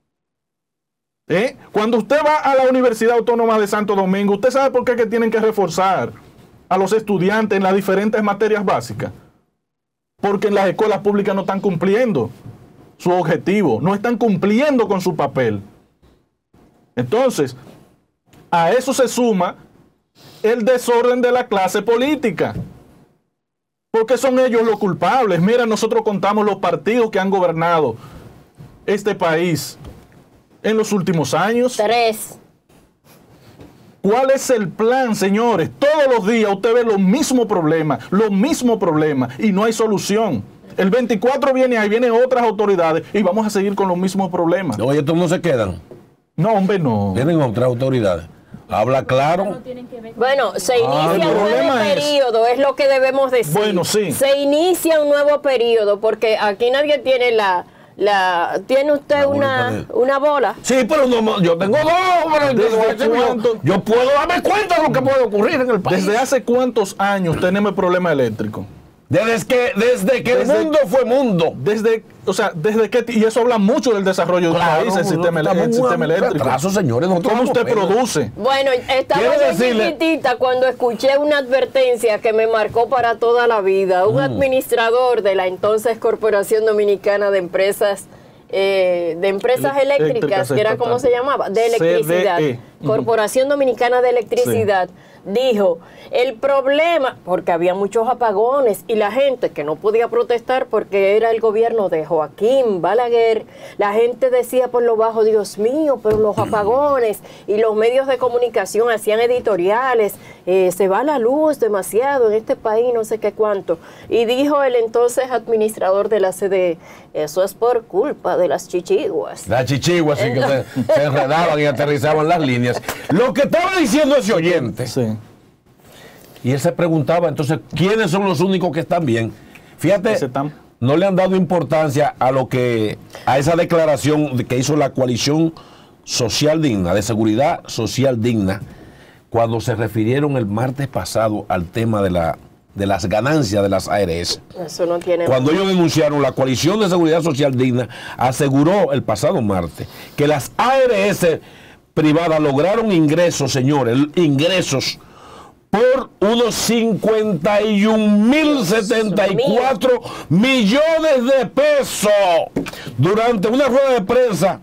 ¿Eh? Cuando usted va a la Universidad Autónoma de Santo Domingo, ¿usted sabe por qué que tienen que reforzar a los estudiantes en las diferentes materias básicas? Porque en las escuelas públicas no están cumpliendo su objetivo, no están cumpliendo con su papel. Entonces, a eso se suma el desorden de la clase política, porque son ellos los culpables. Mira, nosotros contamos los partidos que han gobernado este país en los últimos años.
Tres.
¿Cuál es el plan, señores? Todos los días usted ve los mismos problemas, los mismos problemas, y no hay solución. El veinticuatro viene ahí, vienen otras autoridades y vamos a seguir con los mismos problemas.
Oye, estos no se quedan.
No, hombre, no.
Vienen otras autoridades. Habla claro.
Bueno, se inicia
ah,
un nuevo periodo, es... es lo que debemos decir.
Bueno, sí.
Se inicia un nuevo periodo, porque aquí nadie tiene la... La, ¿Tiene usted una, una bola?
Sí, pero no, yo tengo dos. Pero yo, yo puedo darme cuenta de lo que puede ocurrir en el país.
¿Desde hace cuántos años tenemos el problema eléctrico?
Desde que, desde que
desde,
el mundo fue mundo.
Desde, o sea, desde que, y eso habla mucho del desarrollo
claro,
del país, el sistema, el, el sistema eléctrico.
Retraso, señores,
¿cómo usted pena. produce?
Bueno, estaba yo chiquitita cuando escuché una advertencia que me marcó para toda la vida. Un mm. administrador de la entonces Corporación Dominicana de Empresas eh, de Empresas
El,
Eléctricas,
eléctricas
que era como se llamaba, de electricidad, C D E. Corporación Dominicana de Electricidad. Sí. Dijo, el problema, porque había muchos apagones y la gente que no podía protestar porque era el gobierno de Joaquín Balaguer, la gente decía por lo bajo, Dios mío, pero los apagones, y los medios de comunicación hacían editoriales, eh, se va la luz demasiado en este país, no sé qué cuánto. Y dijo el entonces administrador de la C D E, eso es por culpa de las chichiguas.
Las chichiguas, sí, que se, se enredaban y aterrizaban las líneas. Lo que estaba diciendo ese oyente.
Sí.
Y él se preguntaba, entonces, ¿quiénes son los únicos que están bien? Fíjate, no le han dado importancia a lo que, a esa declaración que hizo la coalición social digna, de seguridad social digna, cuando se refirieron el martes pasado al tema de la de las ganancias de las A R S.
Eso no tiene...
Cuando ellos denunciaron, la coalición de seguridad social digna aseguró el pasado martes que las A R S privadas lograron ingresos, señores, ingresos por unos cincuenta y un mil setenta y cuatro millones de pesos durante una rueda de prensa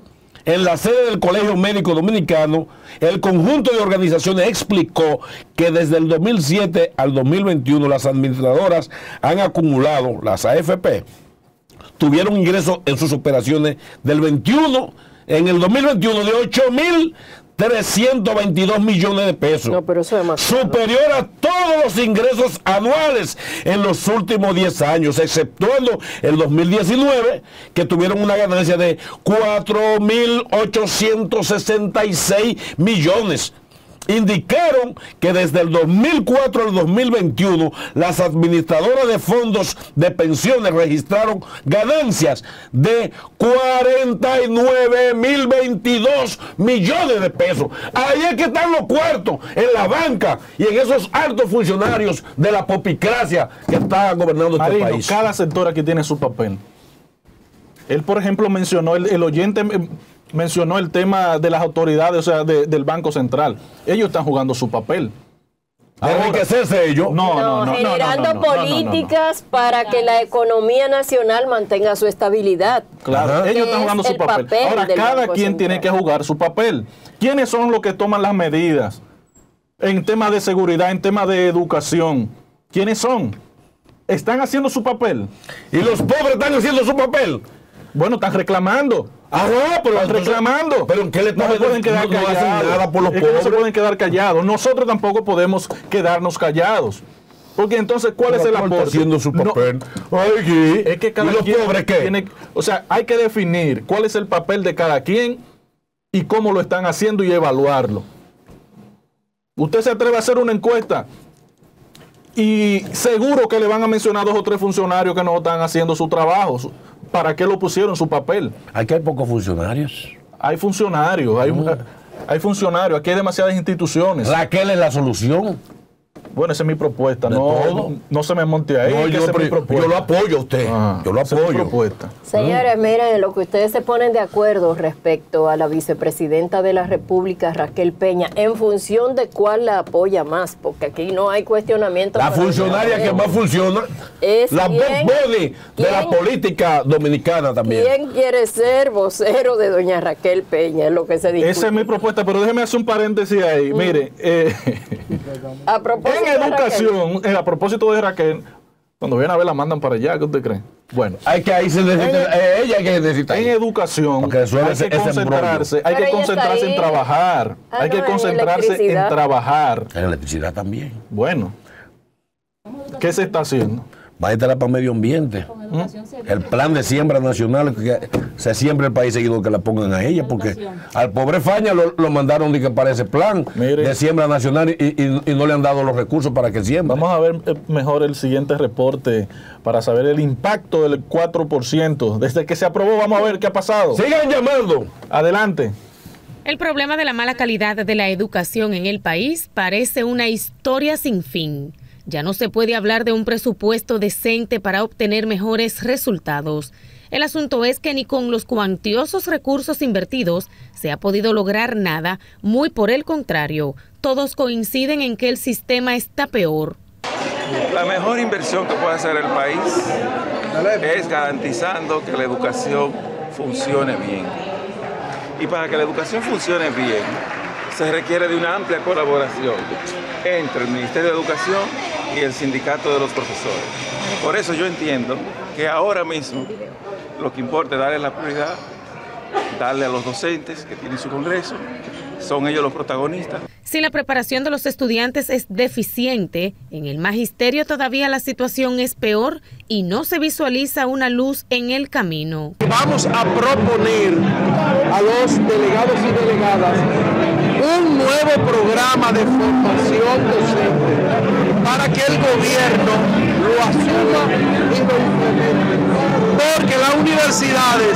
en la sede del Colegio Médico Dominicano. El conjunto de organizaciones explicó que desde el dos mil siete al dos mil veintiuno las administradoras han acumulado, las A F P, tuvieron ingresos en sus operaciones del veintiuno, en el dos mil veintiuno de ocho mil trescientos veintidós millones de pesos,
no, pero eso es demasiado.
Superior a todos los ingresos anuales en los últimos diez años, exceptuando el dos mil diecinueve, que tuvieron una ganancia de cuatro mil ochocientos sesenta y seis millones. indicaron que desde el dos mil cuatro al dos mil veintiuno las administradoras de fondos de pensiones registraron ganancias de cuarenta y nueve mil veintidós millones de pesos. Ahí es que están los cuartos, en la banca y en esos altos funcionarios de la popicracia que está gobernando este
Marino,
país.
Cada sector aquí tiene su papel. Él, por ejemplo, mencionó, el, el oyente mencionó el tema de las autoridades, o sea, de, del Banco Central. Ellos están jugando su papel.
¿De enriquecerse ellos?
No, no, no.
Generando
no, no, no,
políticas no, no, no. para que la economía nacional mantenga su estabilidad.
Claro, Ajá. ellos están jugando su papel. papel Ahora, cada quien Central. tiene que jugar su papel. ¿Quiénes son los que toman las medidas en temas de seguridad, en temas de educación? ¿Quiénes son? ¿Están haciendo su papel?
¿Y los pobres están haciendo su papel?
Bueno, están reclamando.
Ajá, pero
están reclamando.
Pero ¿en qué le
no se pueden quedar
no,
callados.
No hacen nada por los
es
pobres.
Que no se pueden quedar callados. Nosotros tampoco podemos quedarnos callados. Porque entonces, ¿cuál pero es el aporte?
Está haciendo su papel.
No, Ay, es que cada
¿Y los
quien
pobres qué?
Tiene, o sea, hay que definir cuál es el papel de cada quien y cómo lo están haciendo y evaluarlo. Usted se atreve a hacer una encuesta y seguro que le van a mencionar dos o tres funcionarios que no están haciendo su trabajo. ¿Para qué lo pusieron su papel?
Aquí hay pocos funcionarios.
Hay funcionarios, hay, mm. hay funcionarios, aquí hay demasiadas instituciones.
Raquel es la solución.
Bueno, esa es mi propuesta, no, no, no se me monte ahí.
No, yo, pero, yo lo apoyo a usted, ah, yo lo apoyo.
Es mi propuesta.
Señores, miren, lo que ustedes se ponen de acuerdo respecto a la vicepresidenta de la República, Raquel Peña, en función de cuál la apoya más, porque aquí no hay cuestionamiento.
La funcionaria que más funciona,
es
la
quién,
body de la política dominicana también.
¿Quién quiere ser vocero de doña Raquel Peña? Es lo que se discute.
Esa es mi propuesta, pero déjeme hacer un paréntesis ahí. Mm. Mire, eh,
a propósito
en educación, eh, a propósito de Raquel, cuando viene a ver la mandan para allá, ¿qué usted cree? Bueno,
hay que ahí se necesita, en, eh, ella hay que necesitar.
En educación hay
ese,
que concentrarse, hay que concentrarse en trabajar, ah, hay no, que concentrarse en, en trabajar.
En electricidad también.
Bueno, ¿qué se está haciendo?
Va a estar para medio ambiente. ¿Mm? El plan de siembra nacional, que se siembra el país seguido que la pongan a ella, porque al pobre Faña lo, lo mandaron de que para ese plan Mire, de siembra nacional y, y, y no le han dado los recursos para que siembre.
Vamos a ver mejor el siguiente reporte para saber el impacto del cuatro por ciento. Desde que se aprobó, vamos a ver qué ha pasado.
Sigan llamando.
Adelante.
El problema de la mala calidad de la educación en el país parece una historia sin fin. Ya no se puede hablar de un presupuesto decente para obtener mejores resultados. El asunto es que ni con los cuantiosos recursos invertidos se ha podido lograr nada, muy por el contrario, todos coinciden en que el sistema está peor.
La mejor inversión que puede hacer el país es garantizando que la educación funcione bien. Y para que la educación funcione bien, se requiere de una amplia colaboración entre el Ministerio de Educación y el Sindicato de los Profesores. Por eso yo entiendo que ahora mismo lo que importa es darle la prioridad, darle a los docentes que tienen su congreso, son ellos los protagonistas.
Si la preparación de los estudiantes es deficiente, en el magisterio todavía la situación es peor y no se visualiza una luz en el camino.
Vamos a proponer a los delegados y delegadas un nuevo programa de formación docente para que el gobierno lo asuma y lo implemente. Porque las universidades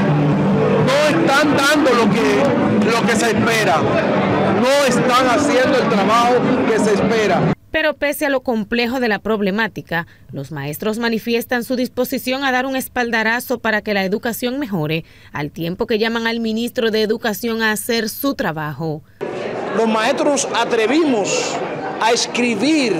no están dando lo que, lo que se espera, no están haciendo el trabajo que se espera.
Pero pese a lo complejo de la problemática, los maestros manifiestan su disposición a dar un espaldarazo para que la educación mejore, al tiempo que llaman al ministro de Educación a hacer su trabajo.
Los maestros nos atrevimos a escribir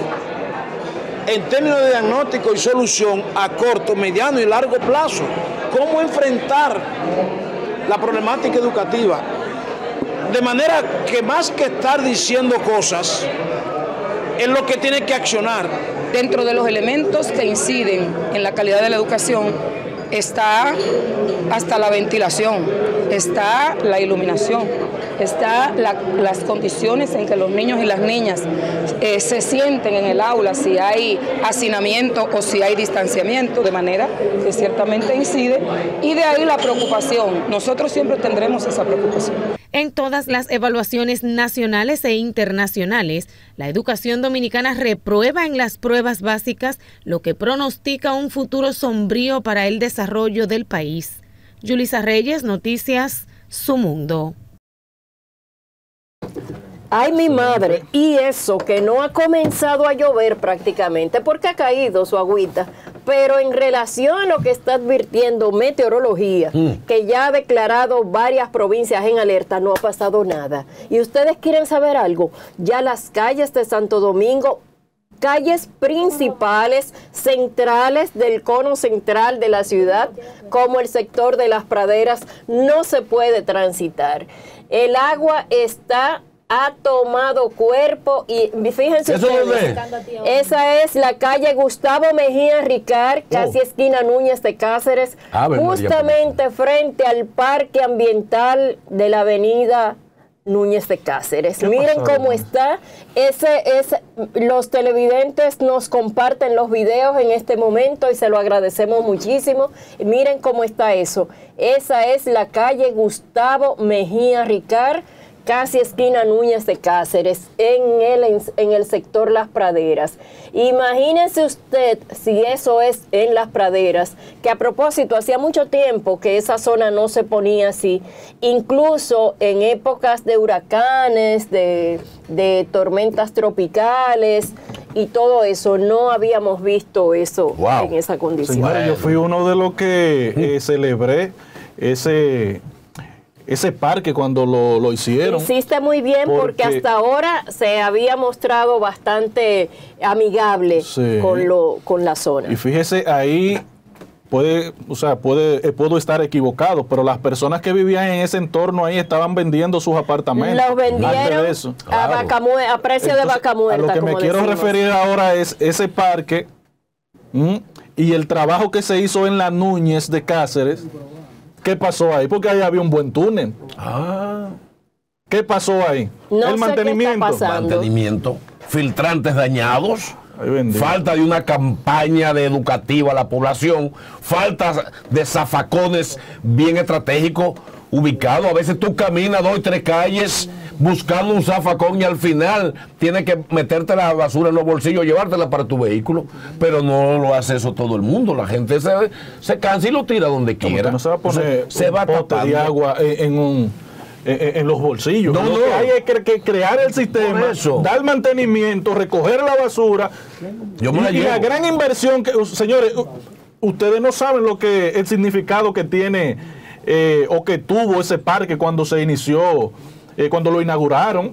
en términos de diagnóstico y solución a corto, mediano y largo plazo, cómo enfrentar la problemática educativa. De manera que más que estar diciendo cosas, es lo que tiene que accionar.
Dentro de los elementos que inciden en la calidad de la educación está hasta la ventilación, está la iluminación, está la, las condiciones en que los niños y las niñas eh, se sienten en el aula, si hay hacinamiento o si hay distanciamiento, de manera que ciertamente incide, y de ahí la preocupación. Nosotros siempre tendremos esa preocupación.
En todas las evaluaciones nacionales e internacionales, la educación dominicana reprueba en las pruebas básicas, lo que pronostica un futuro sombrío para el desarrollo del país. Yulisa Reyes, Noticias, Su Mundo.
Ay, mi madre, y eso que no ha comenzado a llover prácticamente porque ha caído su agüita, pero en relación a lo que está advirtiendo meteorología, mm. que ya ha declarado varias provincias en alerta, no ha pasado nada. Y ustedes quieren saber algo, ya las calles de Santo Domingo, calles principales, centrales del cono central de la ciudad, como el sector de las praderas, no se puede transitar. El agua está... ha tomado cuerpo y fíjense ustedes, esa es la calle Gustavo Mejía Ricard, casi oh. esquina Núñez de Cáceres, ah, justamente frente al parque ambiental de la avenida Núñez de Cáceres. Miren pasó, cómo está. Ese, ese, los televidentes nos comparten los videos en este momento y se lo agradecemos muchísimo. Miren cómo está eso. Esa es la calle Gustavo Mejía Ricard, casi esquina Núñez de Cáceres, en el, en, en el sector Las Praderas. Imagínense usted si eso es en Las Praderas, que a propósito, hacía mucho tiempo que esa zona no se ponía así, incluso en épocas de huracanes, de, de tormentas tropicales y todo eso, no habíamos visto eso wow. en esa condición.
Señora, yo fui uno de los que eh, celebré ese... ese parque cuando lo, lo hicieron.
Hiciste muy bien porque, porque hasta ahora se había mostrado bastante amigable sí. con, lo, con la zona.
Y fíjese, ahí puede, o sea, puede, eh, puedo estar equivocado, pero las personas que vivían en ese entorno ahí estaban vendiendo sus apartamentos.
Los vendieron eso. A, claro. vaca a precio Entonces, de vaca muerta.
A lo que me quiero decimos. referir ahora es ese parque ¿m? y el trabajo que se hizo en la Núñez de Cáceres. ¿Qué pasó ahí? Porque ahí había un buen túnel. Ah. ¿Qué pasó ahí?
No
el mantenimiento.
Mantenimiento. Filtrantes dañados. Falta de una campaña de educativa a la población. Falta de zafacones bien estratégicos ubicados. A veces tú caminas dos y tres calles buscando un zafacón y al final tienes que meterte la basura en los bolsillos, llevártela para tu vehículo, pero no lo hace eso todo el mundo. La gente se, se cansa y lo tira donde quiera.
No se va a poner
se
un
va
pote de agua en, en, un, en, en los bolsillos.
No,
lo
no.
que hay es que, que crear el sistema, dar mantenimiento, recoger la basura.
Yo me la
y, y la gran inversión que, señores, ustedes no saben lo que el significado que tiene eh, o que tuvo ese parque cuando se inició. Eh, cuando lo inauguraron,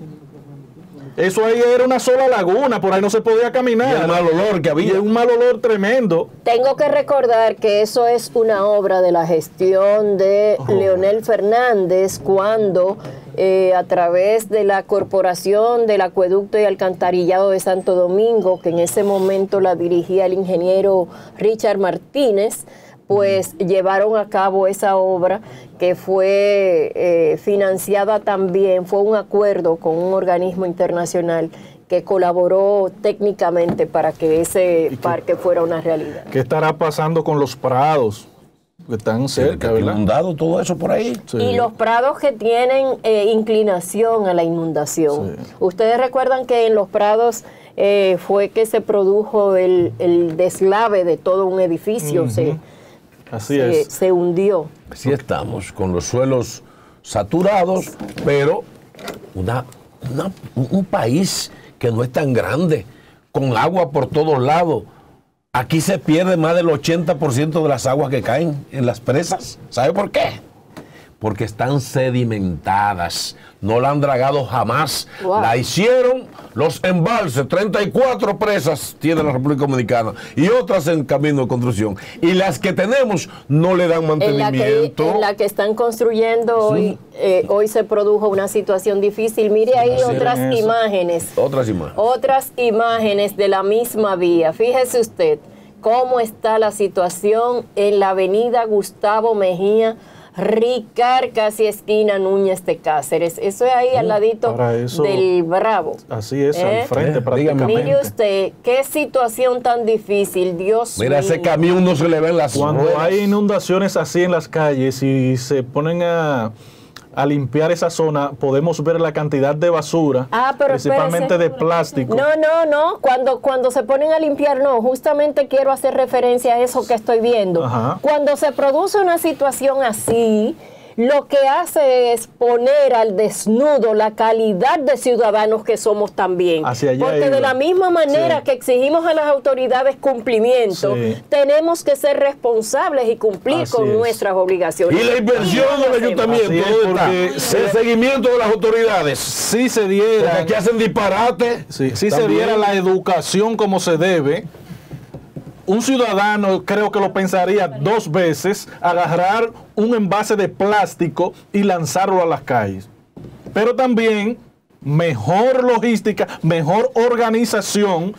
eso ahí era una sola laguna, por ahí no se podía caminar.
Y el mal olor que había.
Y un mal olor tremendo.
Tengo que recordar que eso es una obra de la gestión de oh. Leonel Fernández, cuando eh, a través de la Corporación del Acueducto y Alcantarillado de Santo Domingo, que en ese momento la dirigía el ingeniero Richard Martínez, pues llevaron a cabo esa obra que fue eh, financiada también, fue un acuerdo con un organismo internacional que colaboró técnicamente para que ese parque fuera una realidad.
¿Qué estará pasando con los prados que están cerca,
¿verdad? Inundado todo eso por ahí.
Sí. Y los prados que tienen eh, inclinación a la inundación. Sí. Ustedes recuerdan que en los prados eh, fue que se produjo el, el deslave de todo un edificio, uh-huh. ¿sí?
Así
se,
es.
se hundió.
Así estamos, con los suelos saturados, pero una, una, un país que no es tan grande, con agua por todos lados. Aquí se pierde más del ochenta por ciento de las aguas que caen en las presas. ¿Sabe por qué? Porque están sedimentadas, no la han dragado jamás. Wow. La hicieron los embalses, treinta y cuatro presas tiene la República Dominicana y otras en camino de construcción. Y las que tenemos no le dan mantenimiento.
En la que, en la que están construyendo sí. hoy, eh, hoy se produjo una situación difícil. Mire ahí sí, otras imágenes.
Otras imágenes.
Otras imágenes de la misma vía. Fíjese usted cómo está la situación en la avenida Gustavo Mejía Ricard, casi esquina Núñez de Cáceres. Eso es ahí uh, al ladito eso, del Bravo.
Así es, ¿eh? Al frente eh, prácticamente.
Mire usted, qué situación tan difícil, Dios
Mira, mío. Ese camión no se le ven las
Cuando
ruedas.
Hay inundaciones así en las calles y se ponen a, a limpiar esa zona, podemos ver la cantidad de basura,
ah, pero
principalmente
espérese.
de plástico.
No, no, no, cuando, cuando se ponen a limpiar, no, justamente quiero hacer referencia a eso que estoy viendo.
Ajá.
Cuando se produce una situación así, lo que hace es poner al desnudo la calidad de ciudadanos que somos también.
Hacia allá
Porque
iba.
de la misma manera
Sí.
que exigimos a las autoridades cumplimiento,
Sí.
tenemos que ser responsables y cumplir
Así
con
es.
nuestras obligaciones.
Y la inversión
Y no
del
lo
ayuntamiento,
Así es,
¿dónde está?
porque
El seguimiento de las autoridades.
Si se diera,
Porque aquí hacen disparate.
sí, si se
También.
diera la educación como se debe, un ciudadano creo que lo pensaría dos veces agarrar un envase de plástico y lanzarlo a las calles. Pero también mejor logística, mejor organización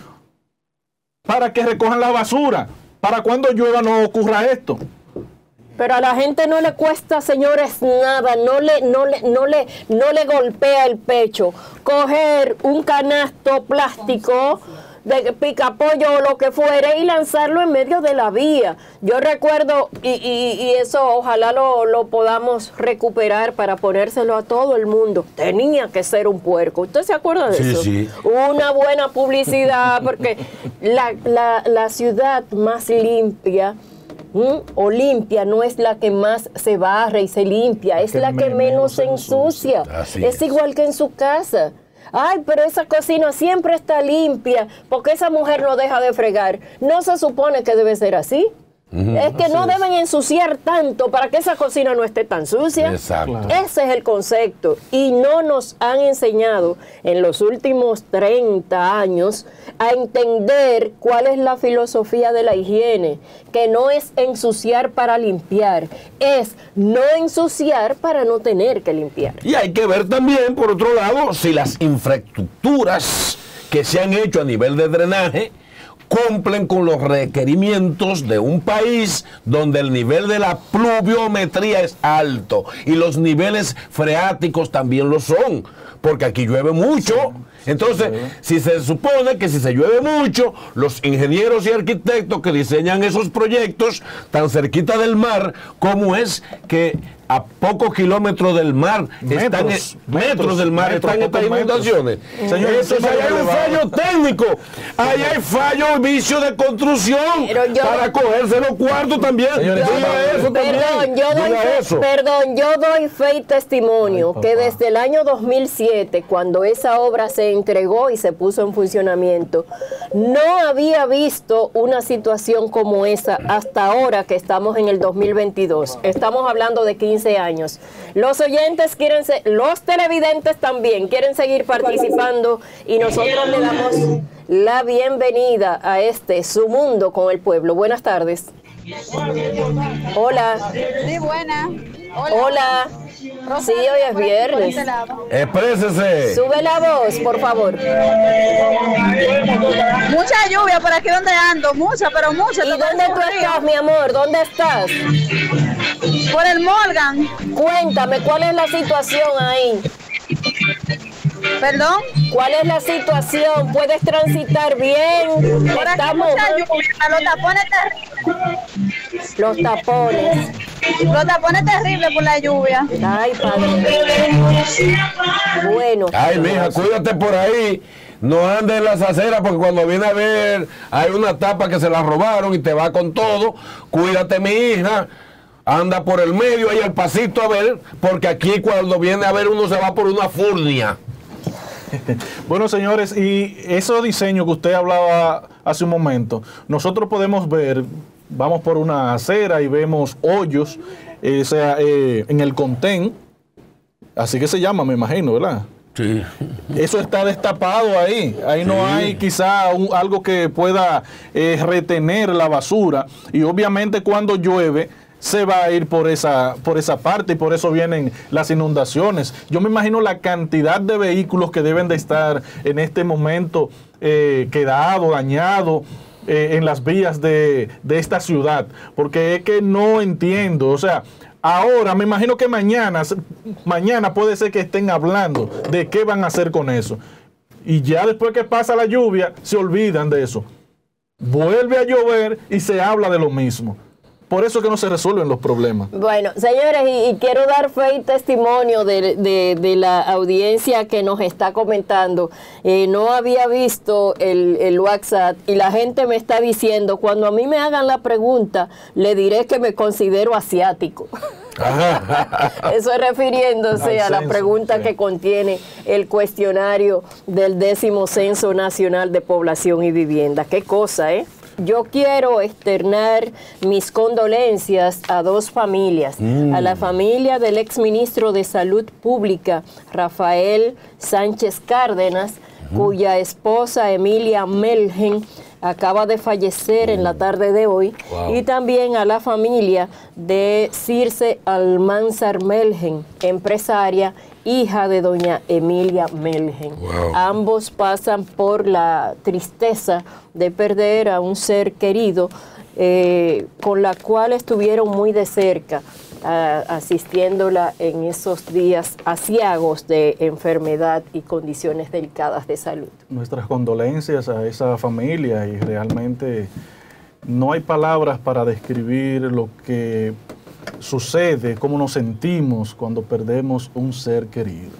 para que recojan la basura. Para cuando llueva no ocurra esto.
Pero a la gente no le cuesta, señores, nada, no le, no le, no le, no le golpea el pecho. Coger un canasto plástico de picapollo o lo que fuere y lanzarlo en medio de la vía. Yo recuerdo, y, y, y eso ojalá lo, lo podamos recuperar para ponérselo a todo el mundo. Tenía que ser un puerco. ¿Usted se acuerda de
Sí,
eso?
sí.
Una buena publicidad, porque la, la, la ciudad más limpia ¿Mm? o limpia no es la que más se barre y se limpia, es
que
la que
me-
menos
menos
se
se
ensucia.
Así
Es
es.
igual que en su casa. Ay, pero esa cocina siempre está limpia porque esa mujer no deja de fregar. No se supone que debe ser así.
Ujú,
es que
así
no
es.
deben ensuciar tanto para que esa cocina no esté tan sucia.
Exacto.
Ese es el concepto. Y no nos han enseñado en los últimos treinta años a entender cuál es la filosofía de la higiene, que no es ensuciar para limpiar, es no ensuciar para no tener que limpiar.
Y hay que ver también, por otro lado, si las infraestructuras que se han hecho a nivel de drenaje cumplen con los requerimientos de un país donde el nivel de la pluviometría es alto y los niveles freáticos también lo son, porque aquí llueve mucho. Entonces, si se supone que si se llueve mucho, los ingenieros y arquitectos que diseñan esos proyectos tan cerquita del mar, ¿cómo es que a pocos kilómetros del mar están
Metros,
metros,
metros,
del mar
metros,
están estas
pocos metros.
inundaciones?
Señor,
Eso
encima
ahí
de
hay
lo
un
elevado.
fallo técnico, ahí hay fallo vicio de construcción
Pero yo-
para cogerse los cuartos también.
Señores,
Diga
yo-
eso también.
Perdón, yo doy
Diga
fe,
eso.
perdón, yo doy fe y testimonio
Ay,
que
papá.
desde el año dos mil siete, cuando esa obra se entregó y se puso en funcionamiento, no había visto una situación como esa hasta ahora que estamos en el dos mil veintidós. Estamos hablando de quince años. Los oyentes quieren ser, los televidentes también quieren seguir participando y nosotros le damos la bienvenida a este Su Mundo con el Pueblo. Buenas tardes. Hola.
Sí, buena.
Hola. Sí, hoy es viernes.
Exprésese.
Sube la voz, por favor.
Mucha lluvia por aquí donde ando, mucha, pero mucha.
¿Y dónde tú estás, mi amor? ¿Dónde estás?
Por el Morgan.
Cuéntame, ¿cuál es la situación ahí?
¿Perdón?
¿Cuál es la situación? ¿Puedes transitar bien?
Por aquí
Estamos
mucha lluvia, los tapones terribles.
los tapones.
Los tapones terribles por la lluvia.
Ay, padre. Bueno.
Ay, mija, cuídate por ahí. No andes en las aceras porque cuando viene a ver hay una tapa que se la robaron y te va con todo. Cuídate, mi hija. Anda por el medio ahí al pasito a ver, porque aquí cuando viene a ver uno se va por una furnia.
Bueno, señores, y esos diseños que usted hablaba hace un momento, nosotros podemos ver, vamos por una acera y vemos hoyos, eh, o sea, eh, en el contén, así que se llama, me imagino, ¿verdad?
Sí.
Eso está destapado ahí, ahí no
Sí.
hay quizá un- algo que pueda eh, retener la basura, y obviamente cuando llueve se va a ir por esa, por esa parte y por eso vienen las inundaciones. Yo me imagino la cantidad de vehículos que deben de estar en este momento eh, quedado, dañado eh, en las vías de, de esta ciudad, porque es que no entiendo, o sea, ahora me imagino que mañana, mañana puede ser que estén hablando de qué van a hacer con eso. Y ya después que pasa la lluvia, se olvidan de eso. Vuelve a llover y se habla de lo mismo. por eso que no se resuelven los problemas.
Bueno, señores, y, y quiero dar fe y testimonio de, de, de la audiencia que nos está comentando. Eh, no había visto el, el WhatsApp y la gente me está diciendo, cuando a mí me hagan la pregunta, le diré que me considero asiático. Eso es refiriéndose a la pregunta sí. que contiene el cuestionario del décimo Censo Nacional de Población y Vivienda. Qué cosa, ¿eh? Yo quiero externar mis condolencias a dos familias, mm. a la familia del exministro de Salud Pública, Rafael Sánchez Cárdenas, mm. cuya esposa Emilia Melgen acaba de fallecer mm. en la tarde de hoy, wow. y también a la familia de Circe Almanzar Melgen, empresaria, hija de doña Emilia Melgen. Wow. Ambos pasan por la tristeza de perder a un ser querido eh, con la cual estuvieron muy de cerca, a, asistiéndola en esos días aciagos de enfermedad y condiciones delicadas de salud.
Nuestras condolencias a esa familia, y realmente no hay palabras para describir lo que sucede, cómo nos sentimos cuando perdemos un ser querido.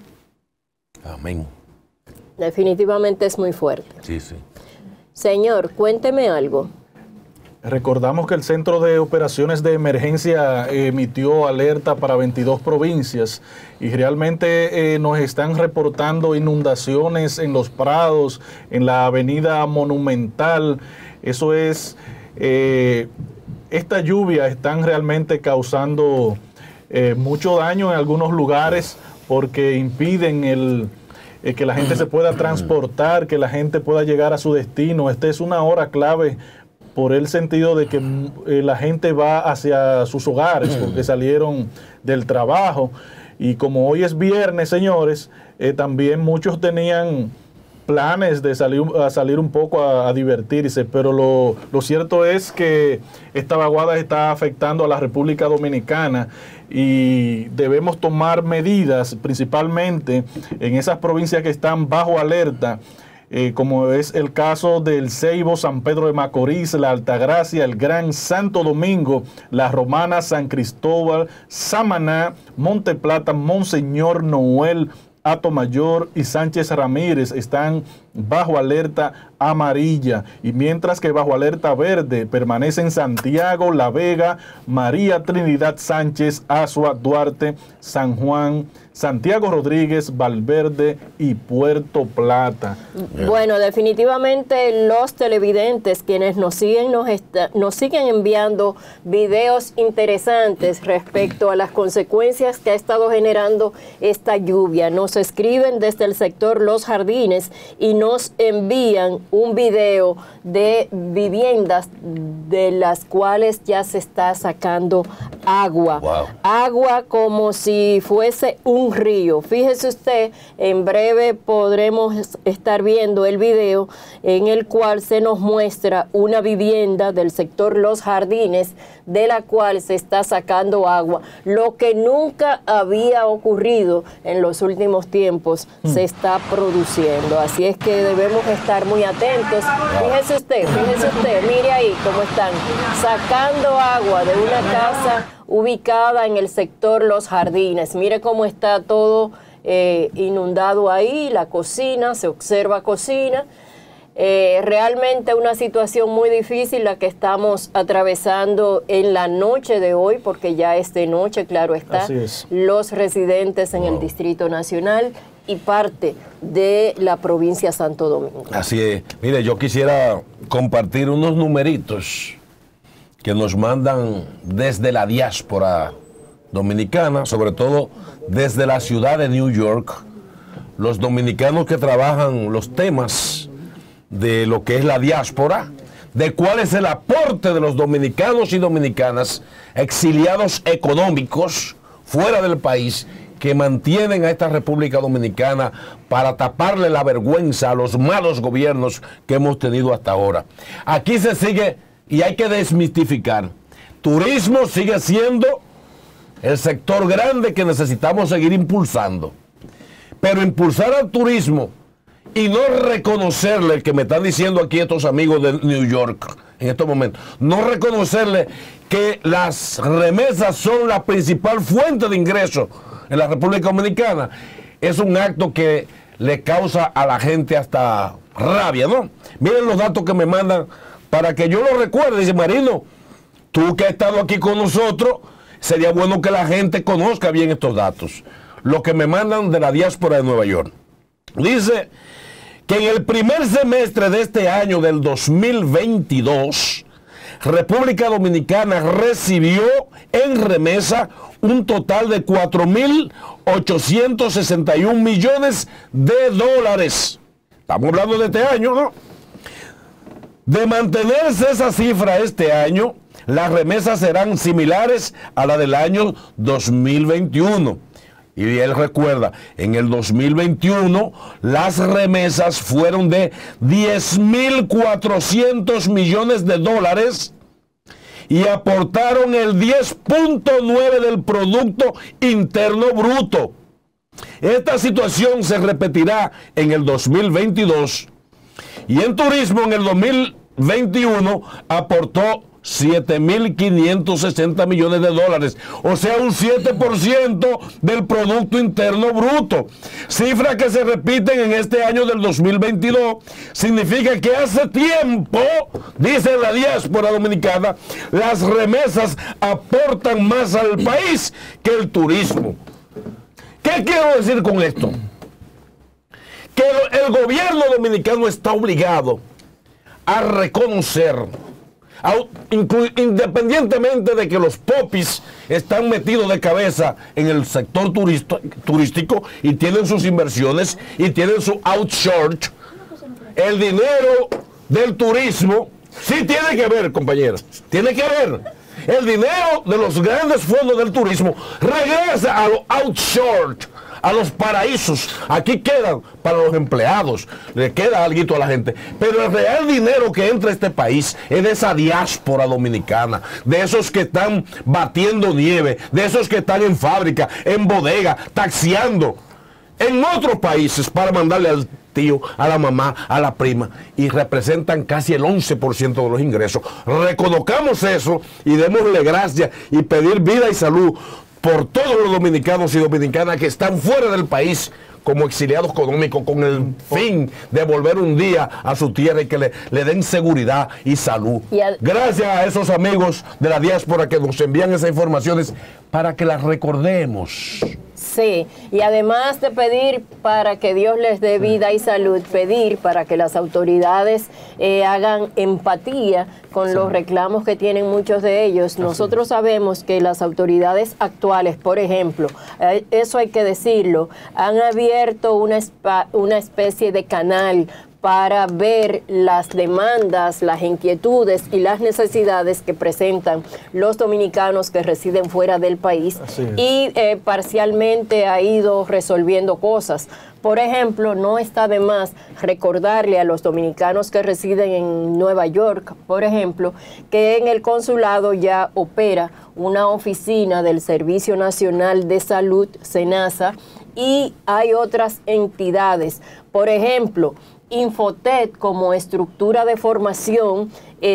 Amén.
Definitivamente es muy fuerte.
Sí, sí.
Señor, cuénteme algo.
Recordamos que el Centro de Operaciones de Emergencia emitió alerta para veintidós provincias y realmente eh, nos están reportando inundaciones en los prados, en la avenida Monumental. Eso es... Eh, Esta lluvia están realmente causando eh, mucho daño en algunos lugares porque impiden el, eh, que la gente se pueda transportar, que la gente pueda llegar a su destino. Esta es una hora clave por el sentido de que eh, la gente va hacia sus hogares porque salieron del trabajo. Y como hoy es viernes, señores, eh, también muchos tenían planes de salir, a salir un poco a, a divertirse, pero lo, lo cierto es que esta vaguada está afectando a la República Dominicana y debemos tomar medidas, principalmente en esas provincias que están bajo alerta, eh, como es el caso del Ceibo, San Pedro de Macorís, la Altagracia, el Gran Santo Domingo, la Romana, San Cristóbal, Samaná, Monte Plata, Monseñor Noel, Atomayor y Sánchez Ramírez están bajo alerta amarilla, y mientras que bajo alerta verde permanecen Santiago, La Vega, María Trinidad Sánchez, Azua, Duarte, San Juan, Santiago Rodríguez, Valverde y Puerto Plata.
Bueno, definitivamente los televidentes quienes nos siguen nos, está, nos siguen enviando videos interesantes respecto a las consecuencias que ha estado generando esta lluvia. Nos escriben desde el sector Los Jardines y nos envían un video de viviendas de las cuales ya se está sacando agua. Wow. Agua como si fuese un río. Fíjese usted, en breve podremos estar viendo el video en el cual se nos muestra una vivienda del sector Los Jardines de la cual se está sacando agua. Lo que nunca había ocurrido en los últimos tiempos mm. se está produciendo. Así es que debemos estar muy atentos. Fíjese usted, fíjese usted, mire ahí cómo están sacando agua de una casa ubicada en el sector Los Jardines. Mire cómo está todo eh, inundado ahí, la cocina, se observa cocina. Eh, realmente una situación muy difícil la que estamos atravesando en la noche de hoy, porque ya es de noche, claro está, los residentes en wow. el Distrito Nacional y parte de la provincia de Santo Domingo.
Así es. Mire, yo quisiera compartir unos numeritos que nos mandan desde la diáspora dominicana, sobre todo desde la ciudad de New York, los dominicanos que trabajan los temas de lo que es la diáspora, de cuál es el aporte de los dominicanos y dominicanas exiliados económicos fuera del país que mantienen a esta República Dominicana para taparle la vergüenza a los malos gobiernos que hemos tenido hasta ahora. Aquí se sigue, y hay que desmistificar, turismo sigue siendo el sector grande que necesitamos seguir impulsando, pero impulsar al turismo y no reconocerle, que me están diciendo aquí estos amigos de New York, en estos momentos. No reconocerle que las remesas son la principal fuente de ingresos en la República Dominicana es un acto que le causa a la gente hasta rabia, ¿no? Miren los datos que me mandan para que yo lo recuerde. Dice Marino, tú que has estado aquí con nosotros, sería bueno que la gente conozca bien estos datos. Lo que me mandan de la diáspora de Nueva York. Dice que en el primer semestre de este año del dos mil veintidós, República Dominicana recibió en remesa un total de cuatro mil ochocientos sesenta y un millones de dólares. Estamos hablando de este año, ¿no? De mantenerse esa cifra este año, las remesas serán similares a la del año dos mil veintiuno. Y él recuerda, en el dos mil veintiuno las remesas fueron de diez mil cuatrocientos millones de dólares y aportaron el diez punto nueve del Producto Interno Bruto. Esta situación se repetirá en el dos mil veintidós y en turismo en el dos mil veintiuno aportó siete mil quinientos sesenta millones de dólares, o sea, un siete por ciento del Producto Interno Bruto. Cifras que se repiten en este año del dos mil veintidós, significa que hace tiempo, dice la diáspora dominicana, las remesas aportan más al país que el turismo. ¿Qué quiero decir con esto? Que el gobierno dominicano está obligado a reconocer, independientemente de que los popis están metidos de cabeza en el sector turístico y tienen sus inversiones y tienen su outsource, el dinero del turismo sí tiene que ver, compañeros, tiene que ver. El dinero de los grandes fondos del turismo regresa a los outsource, a los paraísos. Aquí quedan para los empleados, le queda algo a la gente. Pero el real dinero que entra a este país es de esa diáspora dominicana, de esos que están batiendo nieve, de esos que están en fábrica, en bodega, taxiando en otros países para mandarle al tío, a la mamá, a la prima, y representan casi el once por ciento de los ingresos. Reconozcamos eso y démosle gracias y pedir vida y salud por todos los dominicanos y dominicanas que están fuera del país como exiliados económicos, con el fin de volver un día a su tierra y que le, le den seguridad y salud. Y al... Gracias a esos amigos de la diáspora que nos envían esas informaciones para que las recordemos.
Sí, y además de pedir para que Dios les dé vida y salud, pedir para que las autoridades eh, hagan empatía con sí. los reclamos que tienen muchos de ellos. Así. Nosotros sabemos que las autoridades actuales, por ejemplo, eh, eso hay que decirlo, han abierto una, una especie de canal para ver las demandas, las inquietudes y las necesidades que presentan los dominicanos que residen fuera del país y eh, parcialmente ha ido resolviendo cosas. Por ejemplo, no está de más recordarle a los dominicanos que residen en Nueva York, por ejemplo, que en el consulado ya opera una oficina del Servicio Nacional de Salud, SENASA, y hay otras entidades. Por ejemplo, Infotet como estructura de formación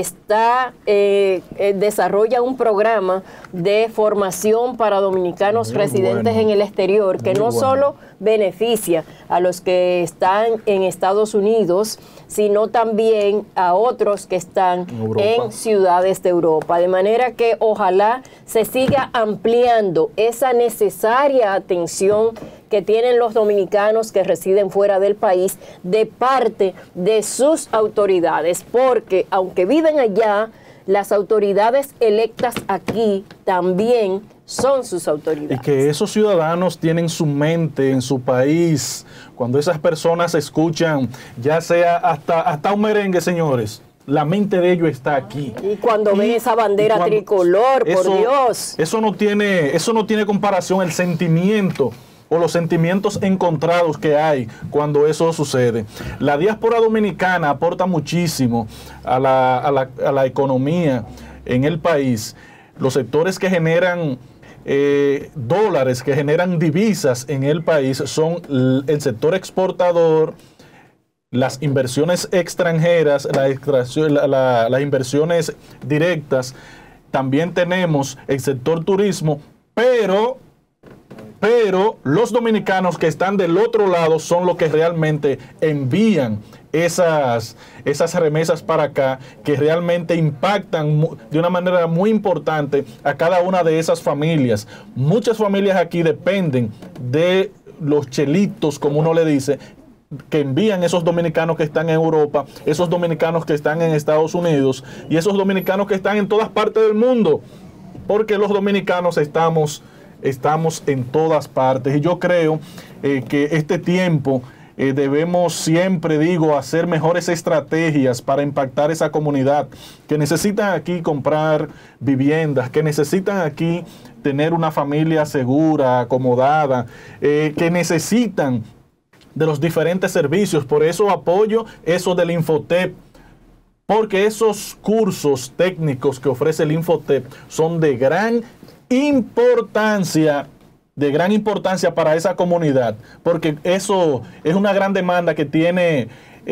está eh, eh, desarrolla un programa de formación para dominicanos Muy residentes bueno. en el exterior que Muy no bueno. solo beneficia a los que están en Estados Unidos, sino también a otros que están Europa. en ciudades de Europa. De manera que ojalá se siga ampliando esa necesaria atención que tienen los dominicanos que residen fuera del país de parte de sus autoridades, porque aunque viven allá, las autoridades electas aquí también son sus autoridades.
Y que esos ciudadanos tienen su mente en su país. Cuando esas personas escuchan, ya sea hasta, hasta un merengue, señores, la mente de ellos está aquí.
Y cuando y, ven esa bandera cuando, tricolor, por
eso,
Dios.
Eso no tiene, eso no tiene comparación, el sentimiento o los sentimientos encontrados que hay cuando eso sucede. La diáspora dominicana aporta muchísimo a la, a la, a la economía en el país. Los sectores que generan eh, dólares, que generan divisas en el país son el sector exportador, las inversiones extranjeras, la extracción, la, la, las inversiones directas, también tenemos el sector turismo, pero, pero los dominicanos que están del otro lado son los que realmente envían esas, esas remesas para acá, que realmente impactan de una manera muy importante a cada una de esas familias. Muchas familias aquí dependen de los chelitos, como uno le dice, que envían esos dominicanos que están en Europa, esos dominicanos que están en Estados Unidos y esos dominicanos que están en todas partes del mundo, porque los dominicanos estamos, estamos en todas partes. Y yo creo eh, que este tiempo eh, debemos siempre, digo, hacer mejores estrategias para impactar esa comunidad que necesitan aquí comprar viviendas, que necesitan aquí tener una familia segura, acomodada, eh, que necesitan de los diferentes servicios. Por eso apoyo eso del Infotep, porque esos cursos técnicos que ofrece el Infotep son de gran importancia, de gran importancia para esa comunidad, porque eso es una gran demanda que tiene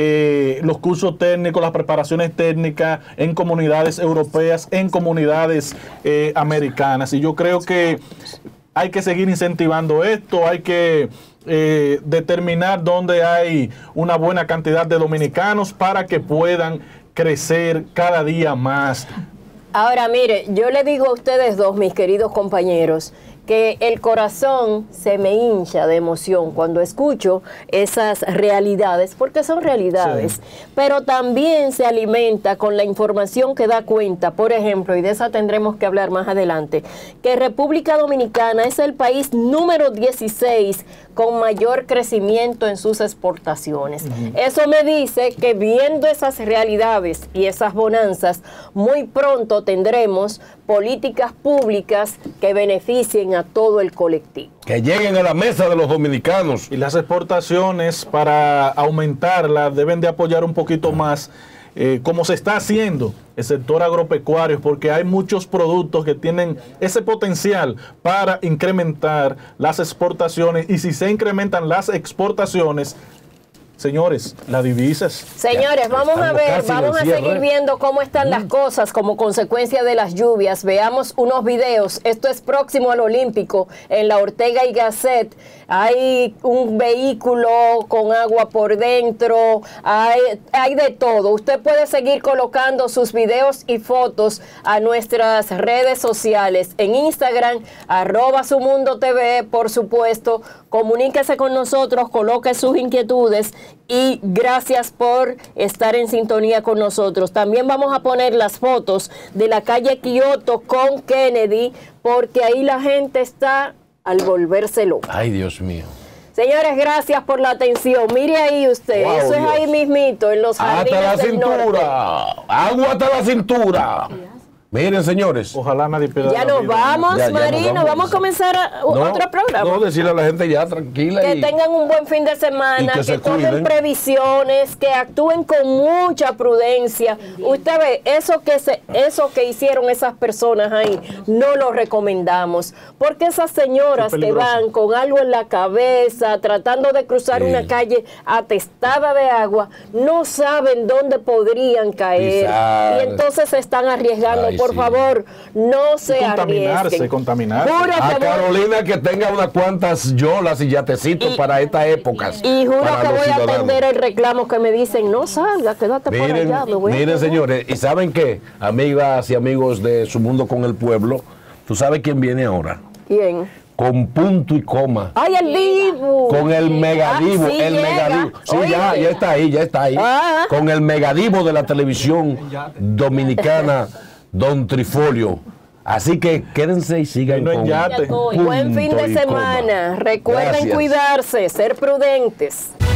eh, los cursos técnicos, las preparaciones técnicas en comunidades europeas, en comunidades eh, americanas. Y yo creo que hay que seguir incentivando esto, hay que Eh, determinar dónde hay una buena cantidad de dominicanos para que puedan crecer cada día más.
Ahora, mire, yo le digo a ustedes dos, mis queridos compañeros, que el corazón se me hincha de emoción cuando escucho esas realidades, porque son realidades, sí. Pero también se alimenta con la información que da cuenta, por ejemplo, y de esa tendremos que hablar más adelante, que República Dominicana es el país número dieciséis con mayor crecimiento en sus exportaciones. Uh-huh. Eso me dice que viendo esas realidades y esas bonanzas, muy pronto tendremos políticas públicas que beneficien a todo el colectivo.
Que lleguen a la mesa de los dominicanos.
Y las exportaciones, para aumentarlas, deben de apoyar un poquito más, eh, como se está haciendo el sector agropecuario, porque hay muchos productos que tienen ese potencial para incrementar las exportaciones, y si se incrementan las exportaciones, señores, las divisas.
Señores, vamos a ver, vamos a seguir viendo cómo están las cosas como consecuencia de las lluvias. Veamos unos videos. Esto es próximo al Olímpico, en la Ortega y Gasset. Hay un vehículo con agua por dentro, hay, hay de todo. Usted puede seguir colocando sus videos y fotos a nuestras redes sociales. En Instagram, arroba su mundo T V, por supuesto. Comuníquese con nosotros, coloque sus inquietudes y gracias por estar en sintonía con nosotros. También vamos a poner las fotos de la calle Kioto con Kennedy, porque ahí la gente está al volverse loca.
Ay, Dios mío.
Señores, gracias por la atención. Mire ahí usted, wow, eso Dios. Es ahí mismito, en los jardines
hasta la
del
cintura,
norte.
Agua hasta la cintura. Miren, señores.
Ojalá nadie pierda
Ya nos vamos, ya, ya Marino. Nos vamos. vamos a comenzar a, no, otro programa.
No, decirle a la gente ya tranquila.
Que
y,
tengan un buen fin de semana, que,
que
tomen
cuiden.
previsiones, que actúen con mucha prudencia. Usted ve, eso que, se, eso que hicieron esas personas ahí, no lo recomendamos. Porque esas señoras que van con algo en la cabeza, tratando de cruzar sí. una calle atestada de agua, no saben dónde podrían caer. Pisar. Y entonces se están arriesgando. Ay, por sí. favor, no se
arriesguen. Contaminarse, contaminarse.
A Carolina que tenga unas cuantas yolas y yatecitos y, para estas épocas.
Y juro que voy ciudadanos. a atender el reclamo que me dicen, no salga, quédate miren, por allá. Me voy
miren, señores, ¿y saben qué? Amigas y amigos de Su Mundo con el Pueblo, ¿tú sabes quién viene ahora?
¿Quién?
Con punto y coma.
¡Ay, el Divo!
Con el megadivo, ah, sí el llega. megadivo. Sí, Oye, ya, ya está ahí, ya está ahí. Ah. Con el megadivo de la televisión dominicana, Don Trifolio. Así que quédense y sigan
no con
Buen fin de semana. Recuerden Gracias. cuidarse, ser prudentes.